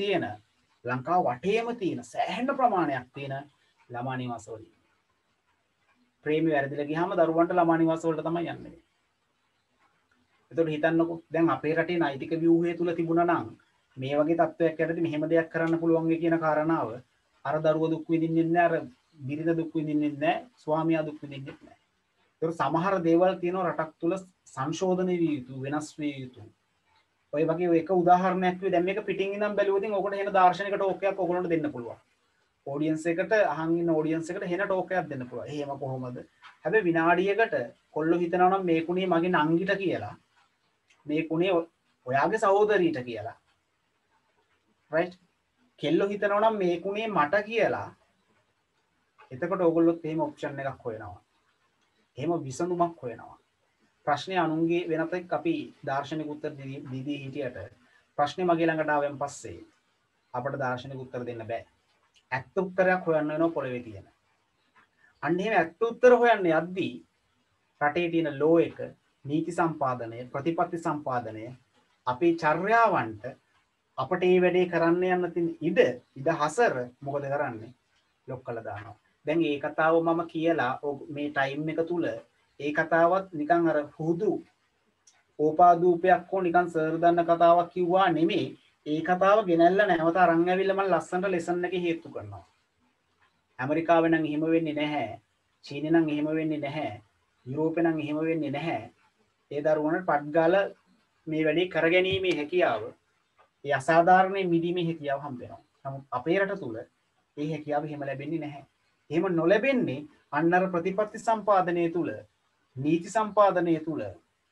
වටේම තියෙන සෑහෙන ප්‍රමාණයක් තියෙන ළමා නිවාසවල. ප්‍රේමී වැරදිලා ගියාම දරුවන්ට ළමා නිවාස වලට තමයි යන්නේ. එතකොට හිතන්නකෝ දැන් අපේ රටේ නෛතික ව්‍යුහය තුල තිබුණා නම් මේ වගේ තත්ත්වයක් යටතේ මෙහෙම දෙයක් කරන්න පුළුවන් කියන කාරණාව අර දරුව දුක් විඳින්නේ නැහැ, අර බිරිඳ දුක් විඳින්නේ නැහැ, ස්වාමියා දුක් විඳින්නේ නැහැ. ඒක සමහර දේවල් තියෙනවා රටක් තුල සංශෝධනය විය යුතු, වෙනස් විය යුතු. ඔය වගේ එක උදාහරණයක් විදිහට දැන් මේක පිටින් ඉඳන් බැලුවොත් ඔකට එන දාර්ශනික ටෝක් එකක් ඔයගොල්ලන්ට දෙන්න පුළුවන්. ඔඩියන්ස් එකට අහන් ඉන්න ඔඩියන්ස් එකට හෙන ටෝක් එකක් දෙන්න පුළුවන්. එහෙම කොහොමද? හැබැයි විනාඩියකට කොල්ලෝ හිතනවා නම් මේ කුණේ මගේ නංගිට කියලා, මේ කුණේ ඔයාගේ සහෝදරීට කියලා. රයිට්? කෙල්ලෝ හිතනවා නම් මේ කුණේ මට කියලා. එතකොට ඕගොල්ලොත් එහෙම ඔප්ෂන් එකක් හොයනවා. එහෙම විසඳුමක් හොයනවා. ප්‍රශ්නේ අනුන්ගේ වෙනතෙක් අපි දාර්ශනික උත්තර දීදී හිටියට ප්‍රශ්නේ මගේ ළඟට ආවෙන් පස්සේ අපට දාර්ශනික උත්තර දෙන්න බෑ. ඇත්ත උත්තරයක් හොයන්න වෙනවා පොළවේ තියෙන. අන්න එහෙම ඇත්ත උත්තර හොයන්න යද්දී රටේ තියෙන ලෝ එක, නීති සම්පාදනය, ප්‍රතිපත්ති සම්පාදනය, අපේ චර්යාවන්ට අපට මේ වැඩේ කරන්න යන්න තියෙන ඉඩ හසර මොකද කරන්නේ? ලොක් කළා දානවා. දැන් මේ කතාව මම කියලා මේ ටයිම් එක තුල ඒ කතාවත් නිකන් අර හුදු ඕපාදූපයක් හෝ නිකන් සර් දන්න කතාවක් කිව්වා නෙමෙයි. ඒ කතාව ගෙනල්ලා නැවත අරන් ඇවිල්ලා මම ලස්සනට ලෙසන් එකේ හේතු කරනවා. ඇමරිකාවේ නම් එහෙම වෙන්නේ නැහැ. චීනේ නම් එහෙම වෙන්නේ නැහැ. යුරෝපේ නම් එහෙම වෙන්නේ නැහැ. ඒ දරුවන්ට පඩ්ගාල මේ වැඩේ කරගැනීමේ හැකියාව, ඒ අසාධාරණේ මිදීමේ හැකියාව හම්බ වෙනවා. නමුත් අපේ රට තුල ඒ හැකියාව එහෙම ලැබෙන්නේ නැහැ. එහෙම නොලැබෙන්නේ අන්න අර ප්‍රතිපත්ති සම්පාදනයේ තුල, නීති සම්පාදනයේ තුල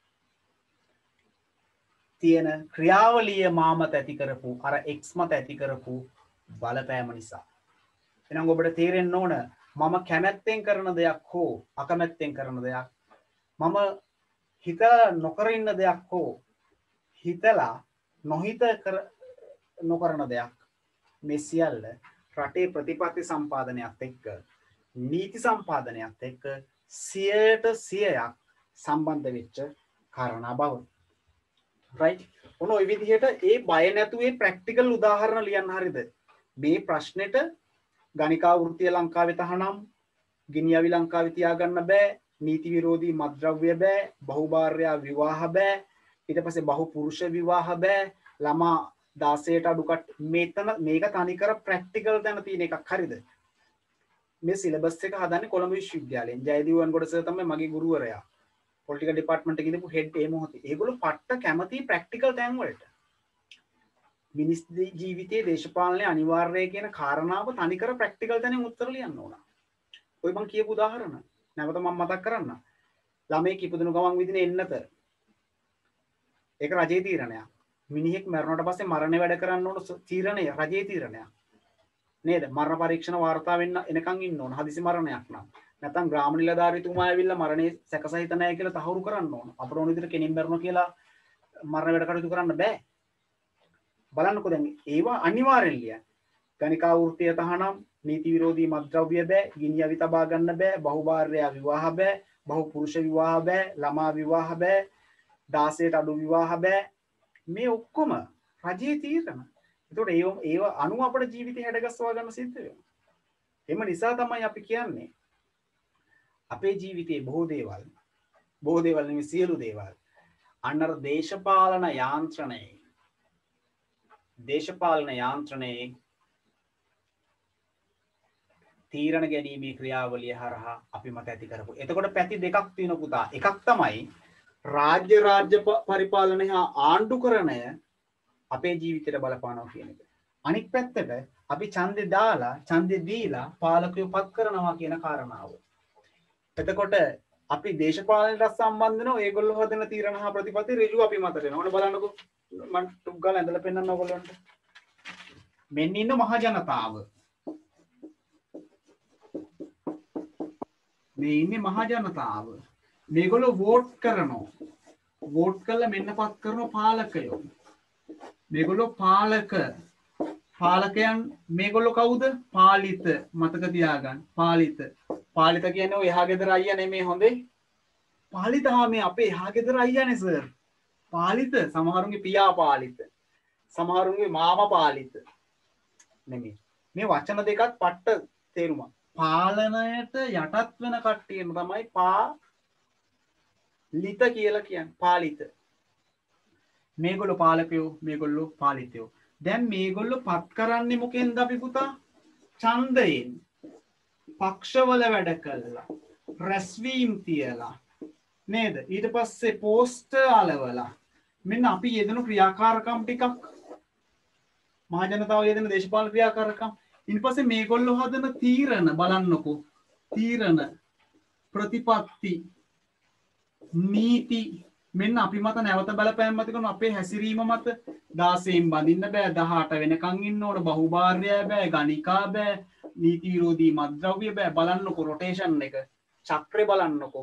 තියෙන ක්‍රියාවලිය මාමත ඇති කරපු අර X මත ඇති කරපු බලපෑම නිසා. එහෙනම් ඔබට තේරෙන්න ඕන මම කැමැත්තෙන් කරන දෙයක් හෝ අකමැත්තෙන් කරන දෙයක්, මම හිතලා නොකර ඉන්න දෙයක් හෝ හිතලා නොහිත නොකරන දෙයක්, මේ සියල්ල රටේ ප්‍රතිපත්ති සම්පාදනයත් එක්ක, නීති සම්පාදනයත් එක්ක 100% සම්බන්ධ වෙච්ච කාරණා බව. රයිට්? ඔන්න ඔය විදිහට ඒ බය නැතුවේ ප්‍රැක්ටිකල් උදාහරණ ලියන්න. හරිද? මේ ප්‍රශ්නෙට ගණිකා වෘත්තිය ලංකාවේ තහනම්, ගිනියවි ලංකාවේ තියාගන්න බෑ, නීති විරෝධී මත්ද්‍රව්‍ය බෑ, බහුභාර්යා විවාහ බෑ, ඊට පස්සේ බහු පුරුෂ විවාහ බෑ, ළමා 16ට අඩුකට මේක තනිකර ප්‍රැක්ටිකල් දැන තියෙන එකක්. හරිද? මේ සිලබස් එක හදන්නේ කොළඹ විශ්වවිද්‍යාලයෙන්. ජයදීවන් ගොඩ සර් තමයි මගේ ගුරුවරයා. පොලිටිකල් ඩිපාර්ට්මන්ට් එකේ ඉඳපු හෙඩ් ඒ මොහොතේ. ඒගොල්ලෝ පට්ට කැමති ප්‍රැක්ටිකල් තැන් වලට. මිනිස් ජීවිතයේ දේශපාලනය අනිවාර්යයි කියන කාරණාව තනිකර ප්‍රැක්ටිකල් තැනින් උත්තර ලියන්න ඕන. ඔය මම කියපු උදාහරණ නැවත මම මතක් කරන්න. ළමයෙක් ඉපදුණු ගමන් විදින එන්නත. ඒක රජයේ තීරණයක්. මිනිහෙක් මරණයට පස්සේ මරණය වැඩ කරන්න ඕන තීරණය රජයේ තීරණයක්. නේද? මරණ පරීක්ෂණ වාර්තා වෙන්න එනකන් ඉන්න ඕන. හදිසි මරණයක් නම්. නැත්නම් ග්‍රාම නිලධාරීතුමා ඇවිල්ලා මරණේ සැකසහිත නැහැ කියලා තහවුරු කරන්න ඕන. අපර ඕන විදිහට කෙනින් මරනවා කියලා මරණ වැඩ කටයුතු කරන්න බෑ. බලන්නකෝ දැන් ඒවා අනිවාර්යෙන් ලියන්න. ගණිකා වෘත්තිය තහනම්, නීති විරෝධී මත්ද්‍රව්‍ය බෑ, ගිනියවි තබා ගන්න බෑ, බහුභාර්යා විවාහ බෑ, බහු පුරුෂ විවාහ බෑ, ළමා විවාහ බෑ, 16ට අඩු විවාහ බෑ. මේ ඔක්කොම රජයේ තීරණ. ඒතකොට ඒව අනුව අපේ ජීවිතය හැඩගස්වා ගන්න සිද්ධ වෙනවා. එම නිසා තමයි අපි කියන්නේ අපේ ජීවිතයේ බොහෝ දේවල් නෙමෙයි සියලු දේවල් අන්නර දේශපාලන යාන්ත්‍රණයේ තීරණ ගැනීමේ ක්‍රියාවලිය හරහා අපි මත ඇති කරපු. එතකොට පැති දෙකක් තියෙන පුතා. එකක් තමයි රාජ්‍ය පරිපාලනය හා ආණ්ඩුකරණය අපේ ජීවිතයට බලපානවා කියන එක. අනිත් පැත්තට අපි ඡන්දේ දීලා පාලකයෝ පත් කරනවා කියන කාරණාව. එතකොට අපි දේශපාලනයට සම්බන්ධ වෙනවා ඒගොල්ලෝ හදන තීරණ හා ප්‍රතිපත්ති ඍජුව අපි මතට එනවා. ඔන්න බලන්නකෝ මම ටුක් ගාලා ඇඳලා පෙන්නන්න ඕගොල්ලන්ට. මෙන්න ඉන්න මහ ජනතාව. මේ ඉන්නේ මහ ජනතාව. මේගොල්ලෝ වෝට් කරනවා. වෝට් කරලා මෙන්න පත් කරන පාලකයෝ. මේගොල්ලෝ පාලකයන් මේගොල්ලෝ කවුද? පාලිත. මතක තියාගන්න. පාලිත. පාලිත කියන්නේ ඔය එහා ගෙදර අයියා නෙමෙයි හොඳේ. පාලිත මේ අපේ එහා ගෙදර අයියානේ සර්. පාලිත සමහරුන්ගේ පියා පාලිත. සමහරුන්ගේ මාමා පාලිත. නෙමෙයි. මේ වචන දෙකත් පට්ට තේරුමක්. පාලනයට යටත් වෙන කට්ටියම තමයි පාලිත කියලා කියන්නේ. පාලිත. මේගොල්ලෝ පාලකයෝ, මේගොල්ලෝ පාලිතයෝ. දැන් මේගොල්ලෝ පත් කරන්නේ මොකෙන්ද අපි පුතා? ඡන්දයෙන්. පක්ෂවල වැඩ කළා. රැස්වීම් තියලා. නේද? ඊට පස්සේ පෝස්ටර් අලවලා. මෙන්න අපි යෙදෙන ක්‍රියාකාරකම් ටිකක් මහ ජනතාව යෙදෙන දේශපාලන ක්‍රියාකාරකම්. ඊට පස්සේ මේගොල්ලෝ හදන තීරණ බලන්නකෝ. තීරණ ප්‍රතිපත්ති නීති මෙන්න අපි මත නැවත බලපෑම් මත කරන අපේ හැසිරීම මත 16න් බඳින්න බෑ 18 වෙනකන් ඉන්න ඕන බහුභාර්ය බෑ ගණිකා බෑ නීති විරෝධී මත්ද්‍රව්‍ය බෑ බලන්නකෝ රොටේෂන් එක චක්‍රය බලන්නකෝ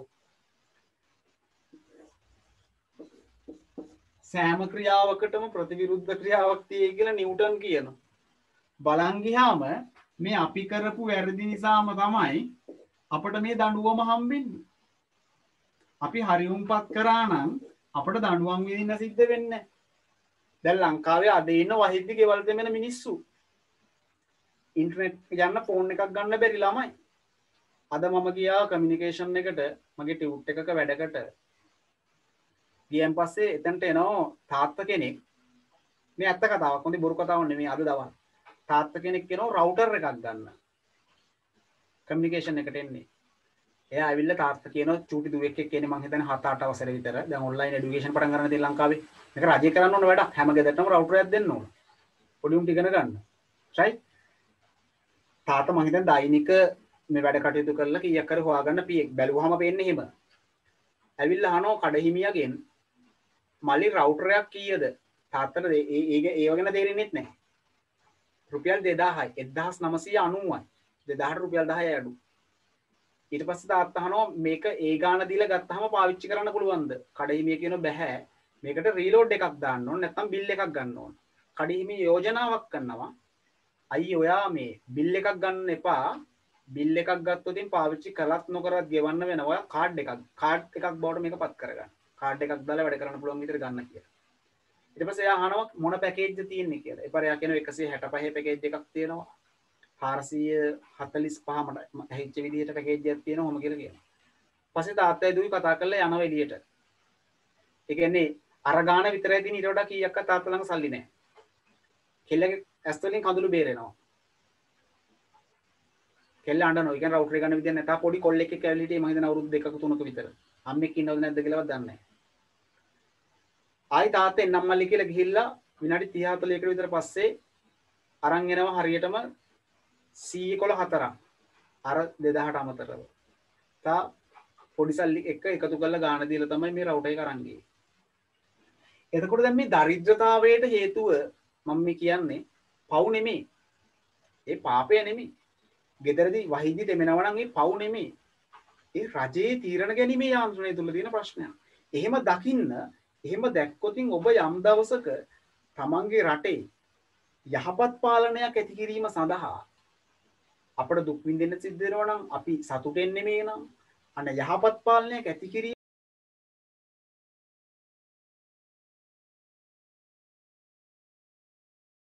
සෑම ක්‍රියාවකටම ප්‍රතිවිරුද්ධ ක්‍රියාවක් තියෙයි කියලා නිව්ටන් කියනවා බලන් ගියාම මේ අපි කරපු වැරදි නිසාම තමයි අපිට මේ දඬුවම හම්බෙන්නේ අපි හරියුම්පත් කරා නම් අපිට දඬුවම් විඳින්න සිද්ධ වෙන්නේ නැහැ. දැන් ලංකාවේ අද ඉන්න වහිද්දි ගෙවල් දෙමෙන මිනිස්සු ඉන්ටර්නෙට් යන්න ෆෝන් එකක් ගන්න බැරි ළමයි. අද මම ගියා කමියුනිකේෂන් එකට මගේ ටියුට් එකක වැඩකට. ගියන් පස්සේ එතනට එනවා තාත්තා කෙනෙක්. මේ ඇත්ත කතාවක් හොඳේ බොරු කතාවක් නෙමෙයි අද දවල්. තාත්තා කෙනෙක් කෙනා රවුටර් එකක් ගන්න. කමියුනිකේෂන් එකට එන්නේ. එයා ඇවිල්ලා තාත්තා කියනවා චූටි දුවෙක් එක්ක එන්නේ මං හිතන්නේ 7-8 වසර විතර. දැන් ඔන්ලයින් এডুকেෂන් පටන් ගන්න තියෙන ලංකාවේ. මේක රජය කරන්න ඕන වැඩක්. හැම ගෙදරටම රවුටර් එකක් දෙන්න ඕන. පොඩි උන්ට ඉගෙන ගන්න. right? තාත්තා මං හිතන්නේ දෛනික මේ වැඩ කටයුතු කරලා කීයක් කර හොයාගන්න පියෙක්. බැලුවාම පේන්නේ එහෙම. ඇවිල්ලා අහනවා කඩහිමියගෙන් මලි රවුටර් එකක් කීයද? තාත්තට ඒ වගේ තේරෙන්නේ නැහැ. රුපියල් 2000යි. 1990යි. 2000ට රුපියල් 10යි අඩු. ඊට පස්සේ තාත්තා අහනවා මේක ඒ ගාන දීලා ගත්තාම පාවිච්චි කරන්න පුළුවන්ද? කඩහිමිය කියනවා බෑ. මේකට රීලෝඩ් එකක් දාන්න ඕන නැත්නම් බිල් එකක් ගන්න ඕන. කඩහිමිය යෝජනාවක් කරනවා. අයියේ ඔයා මේ බිල් එකක් ගන්න එපා. බිල් එකක් ගත්තොත් ඉතින් පාවිච්චි කළත් නොකරත් ගෙවන්න වෙනවා. කාඩ් එකක් බවට මේක පත් කරගන්න. කාඩ් එකක් දාලා වැඩ කරන්න පුළුවන් විදිහට ගන්න කියලා. ඊට පස්සේ එයා අහනවා මොන පැකේජ්ද තියෙන්නේ කියලා. ඒපාර එයා කියනවා 165 පැකේජ් එකක් තියෙනවා. 445 මට ඇහිච්ච විදිහට පැකේජ් එකක් තියෙනවා ඔහොම කියලා කියනවා. පස්සේ තාත්තයි දුයි කතා කරලා යනවා එළියට. ඒ කියන්නේ අර ගාන විතරයි තියෙන ඊට වඩා කීයක් තාත්තා ළඟ සල්ලි නැහැ. කෙල්ලගේ ඇස් වලින් කඳුළු බේරෙනවා. කෙල්ල අඬනවා. ඒ කියන්නේ රවුටර් ගන්න විදියක් නැතා පොඩි කොල්ලෙක් එක්ක ඇවිල්ලා හිටියේ මම හිතන අවුරුදු 2ක 3ක විතර. අම්මෙක් ඉන්නවද නැද්ද කියලාවත් දන්නේ නැහැ. ආයි තාත්තා එන්නම් මල්ලි කියලා ගිහිල්ලා විනාඩි 30 40කට විතර පස්සේ අරන් එනවා හරියටම C11 4ක් අර 2000ට අමතරව. තා පොඩි සල්ලි එක එකතු කරලා ගාන දීලා තමයි මේ රවුටර් එක අරන් ගියේ. එතකොට දැන් මේ දරිද්‍රතාවයට හේතුව මම මේ කියන්නේ පව් නෙමෙයි. ඒ පාපය නෙමෙයි. ගෙදරදී වහිදි දෙමෙනවා නම් ඒ පව් නෙමෙයි. ඒ රජයේ තීරණ ගැනීමේ යාන්ත්‍රණය තුල තියෙන ප්‍රශ්නයක්. එහෙම දකින්න, එහෙම දැක්කොතින් ඔබ යම් දවසක තමන්ගේ රටේ යහපත් පාලනයක් ඇති කිරීම සඳහා අපිට දුක් විඳින්න සිද්ධ වෙනවා නම් අපි සතුටෙන් නෙමෙයි නම් අන්න යහපත් පාලනයක් ඇති කිරීම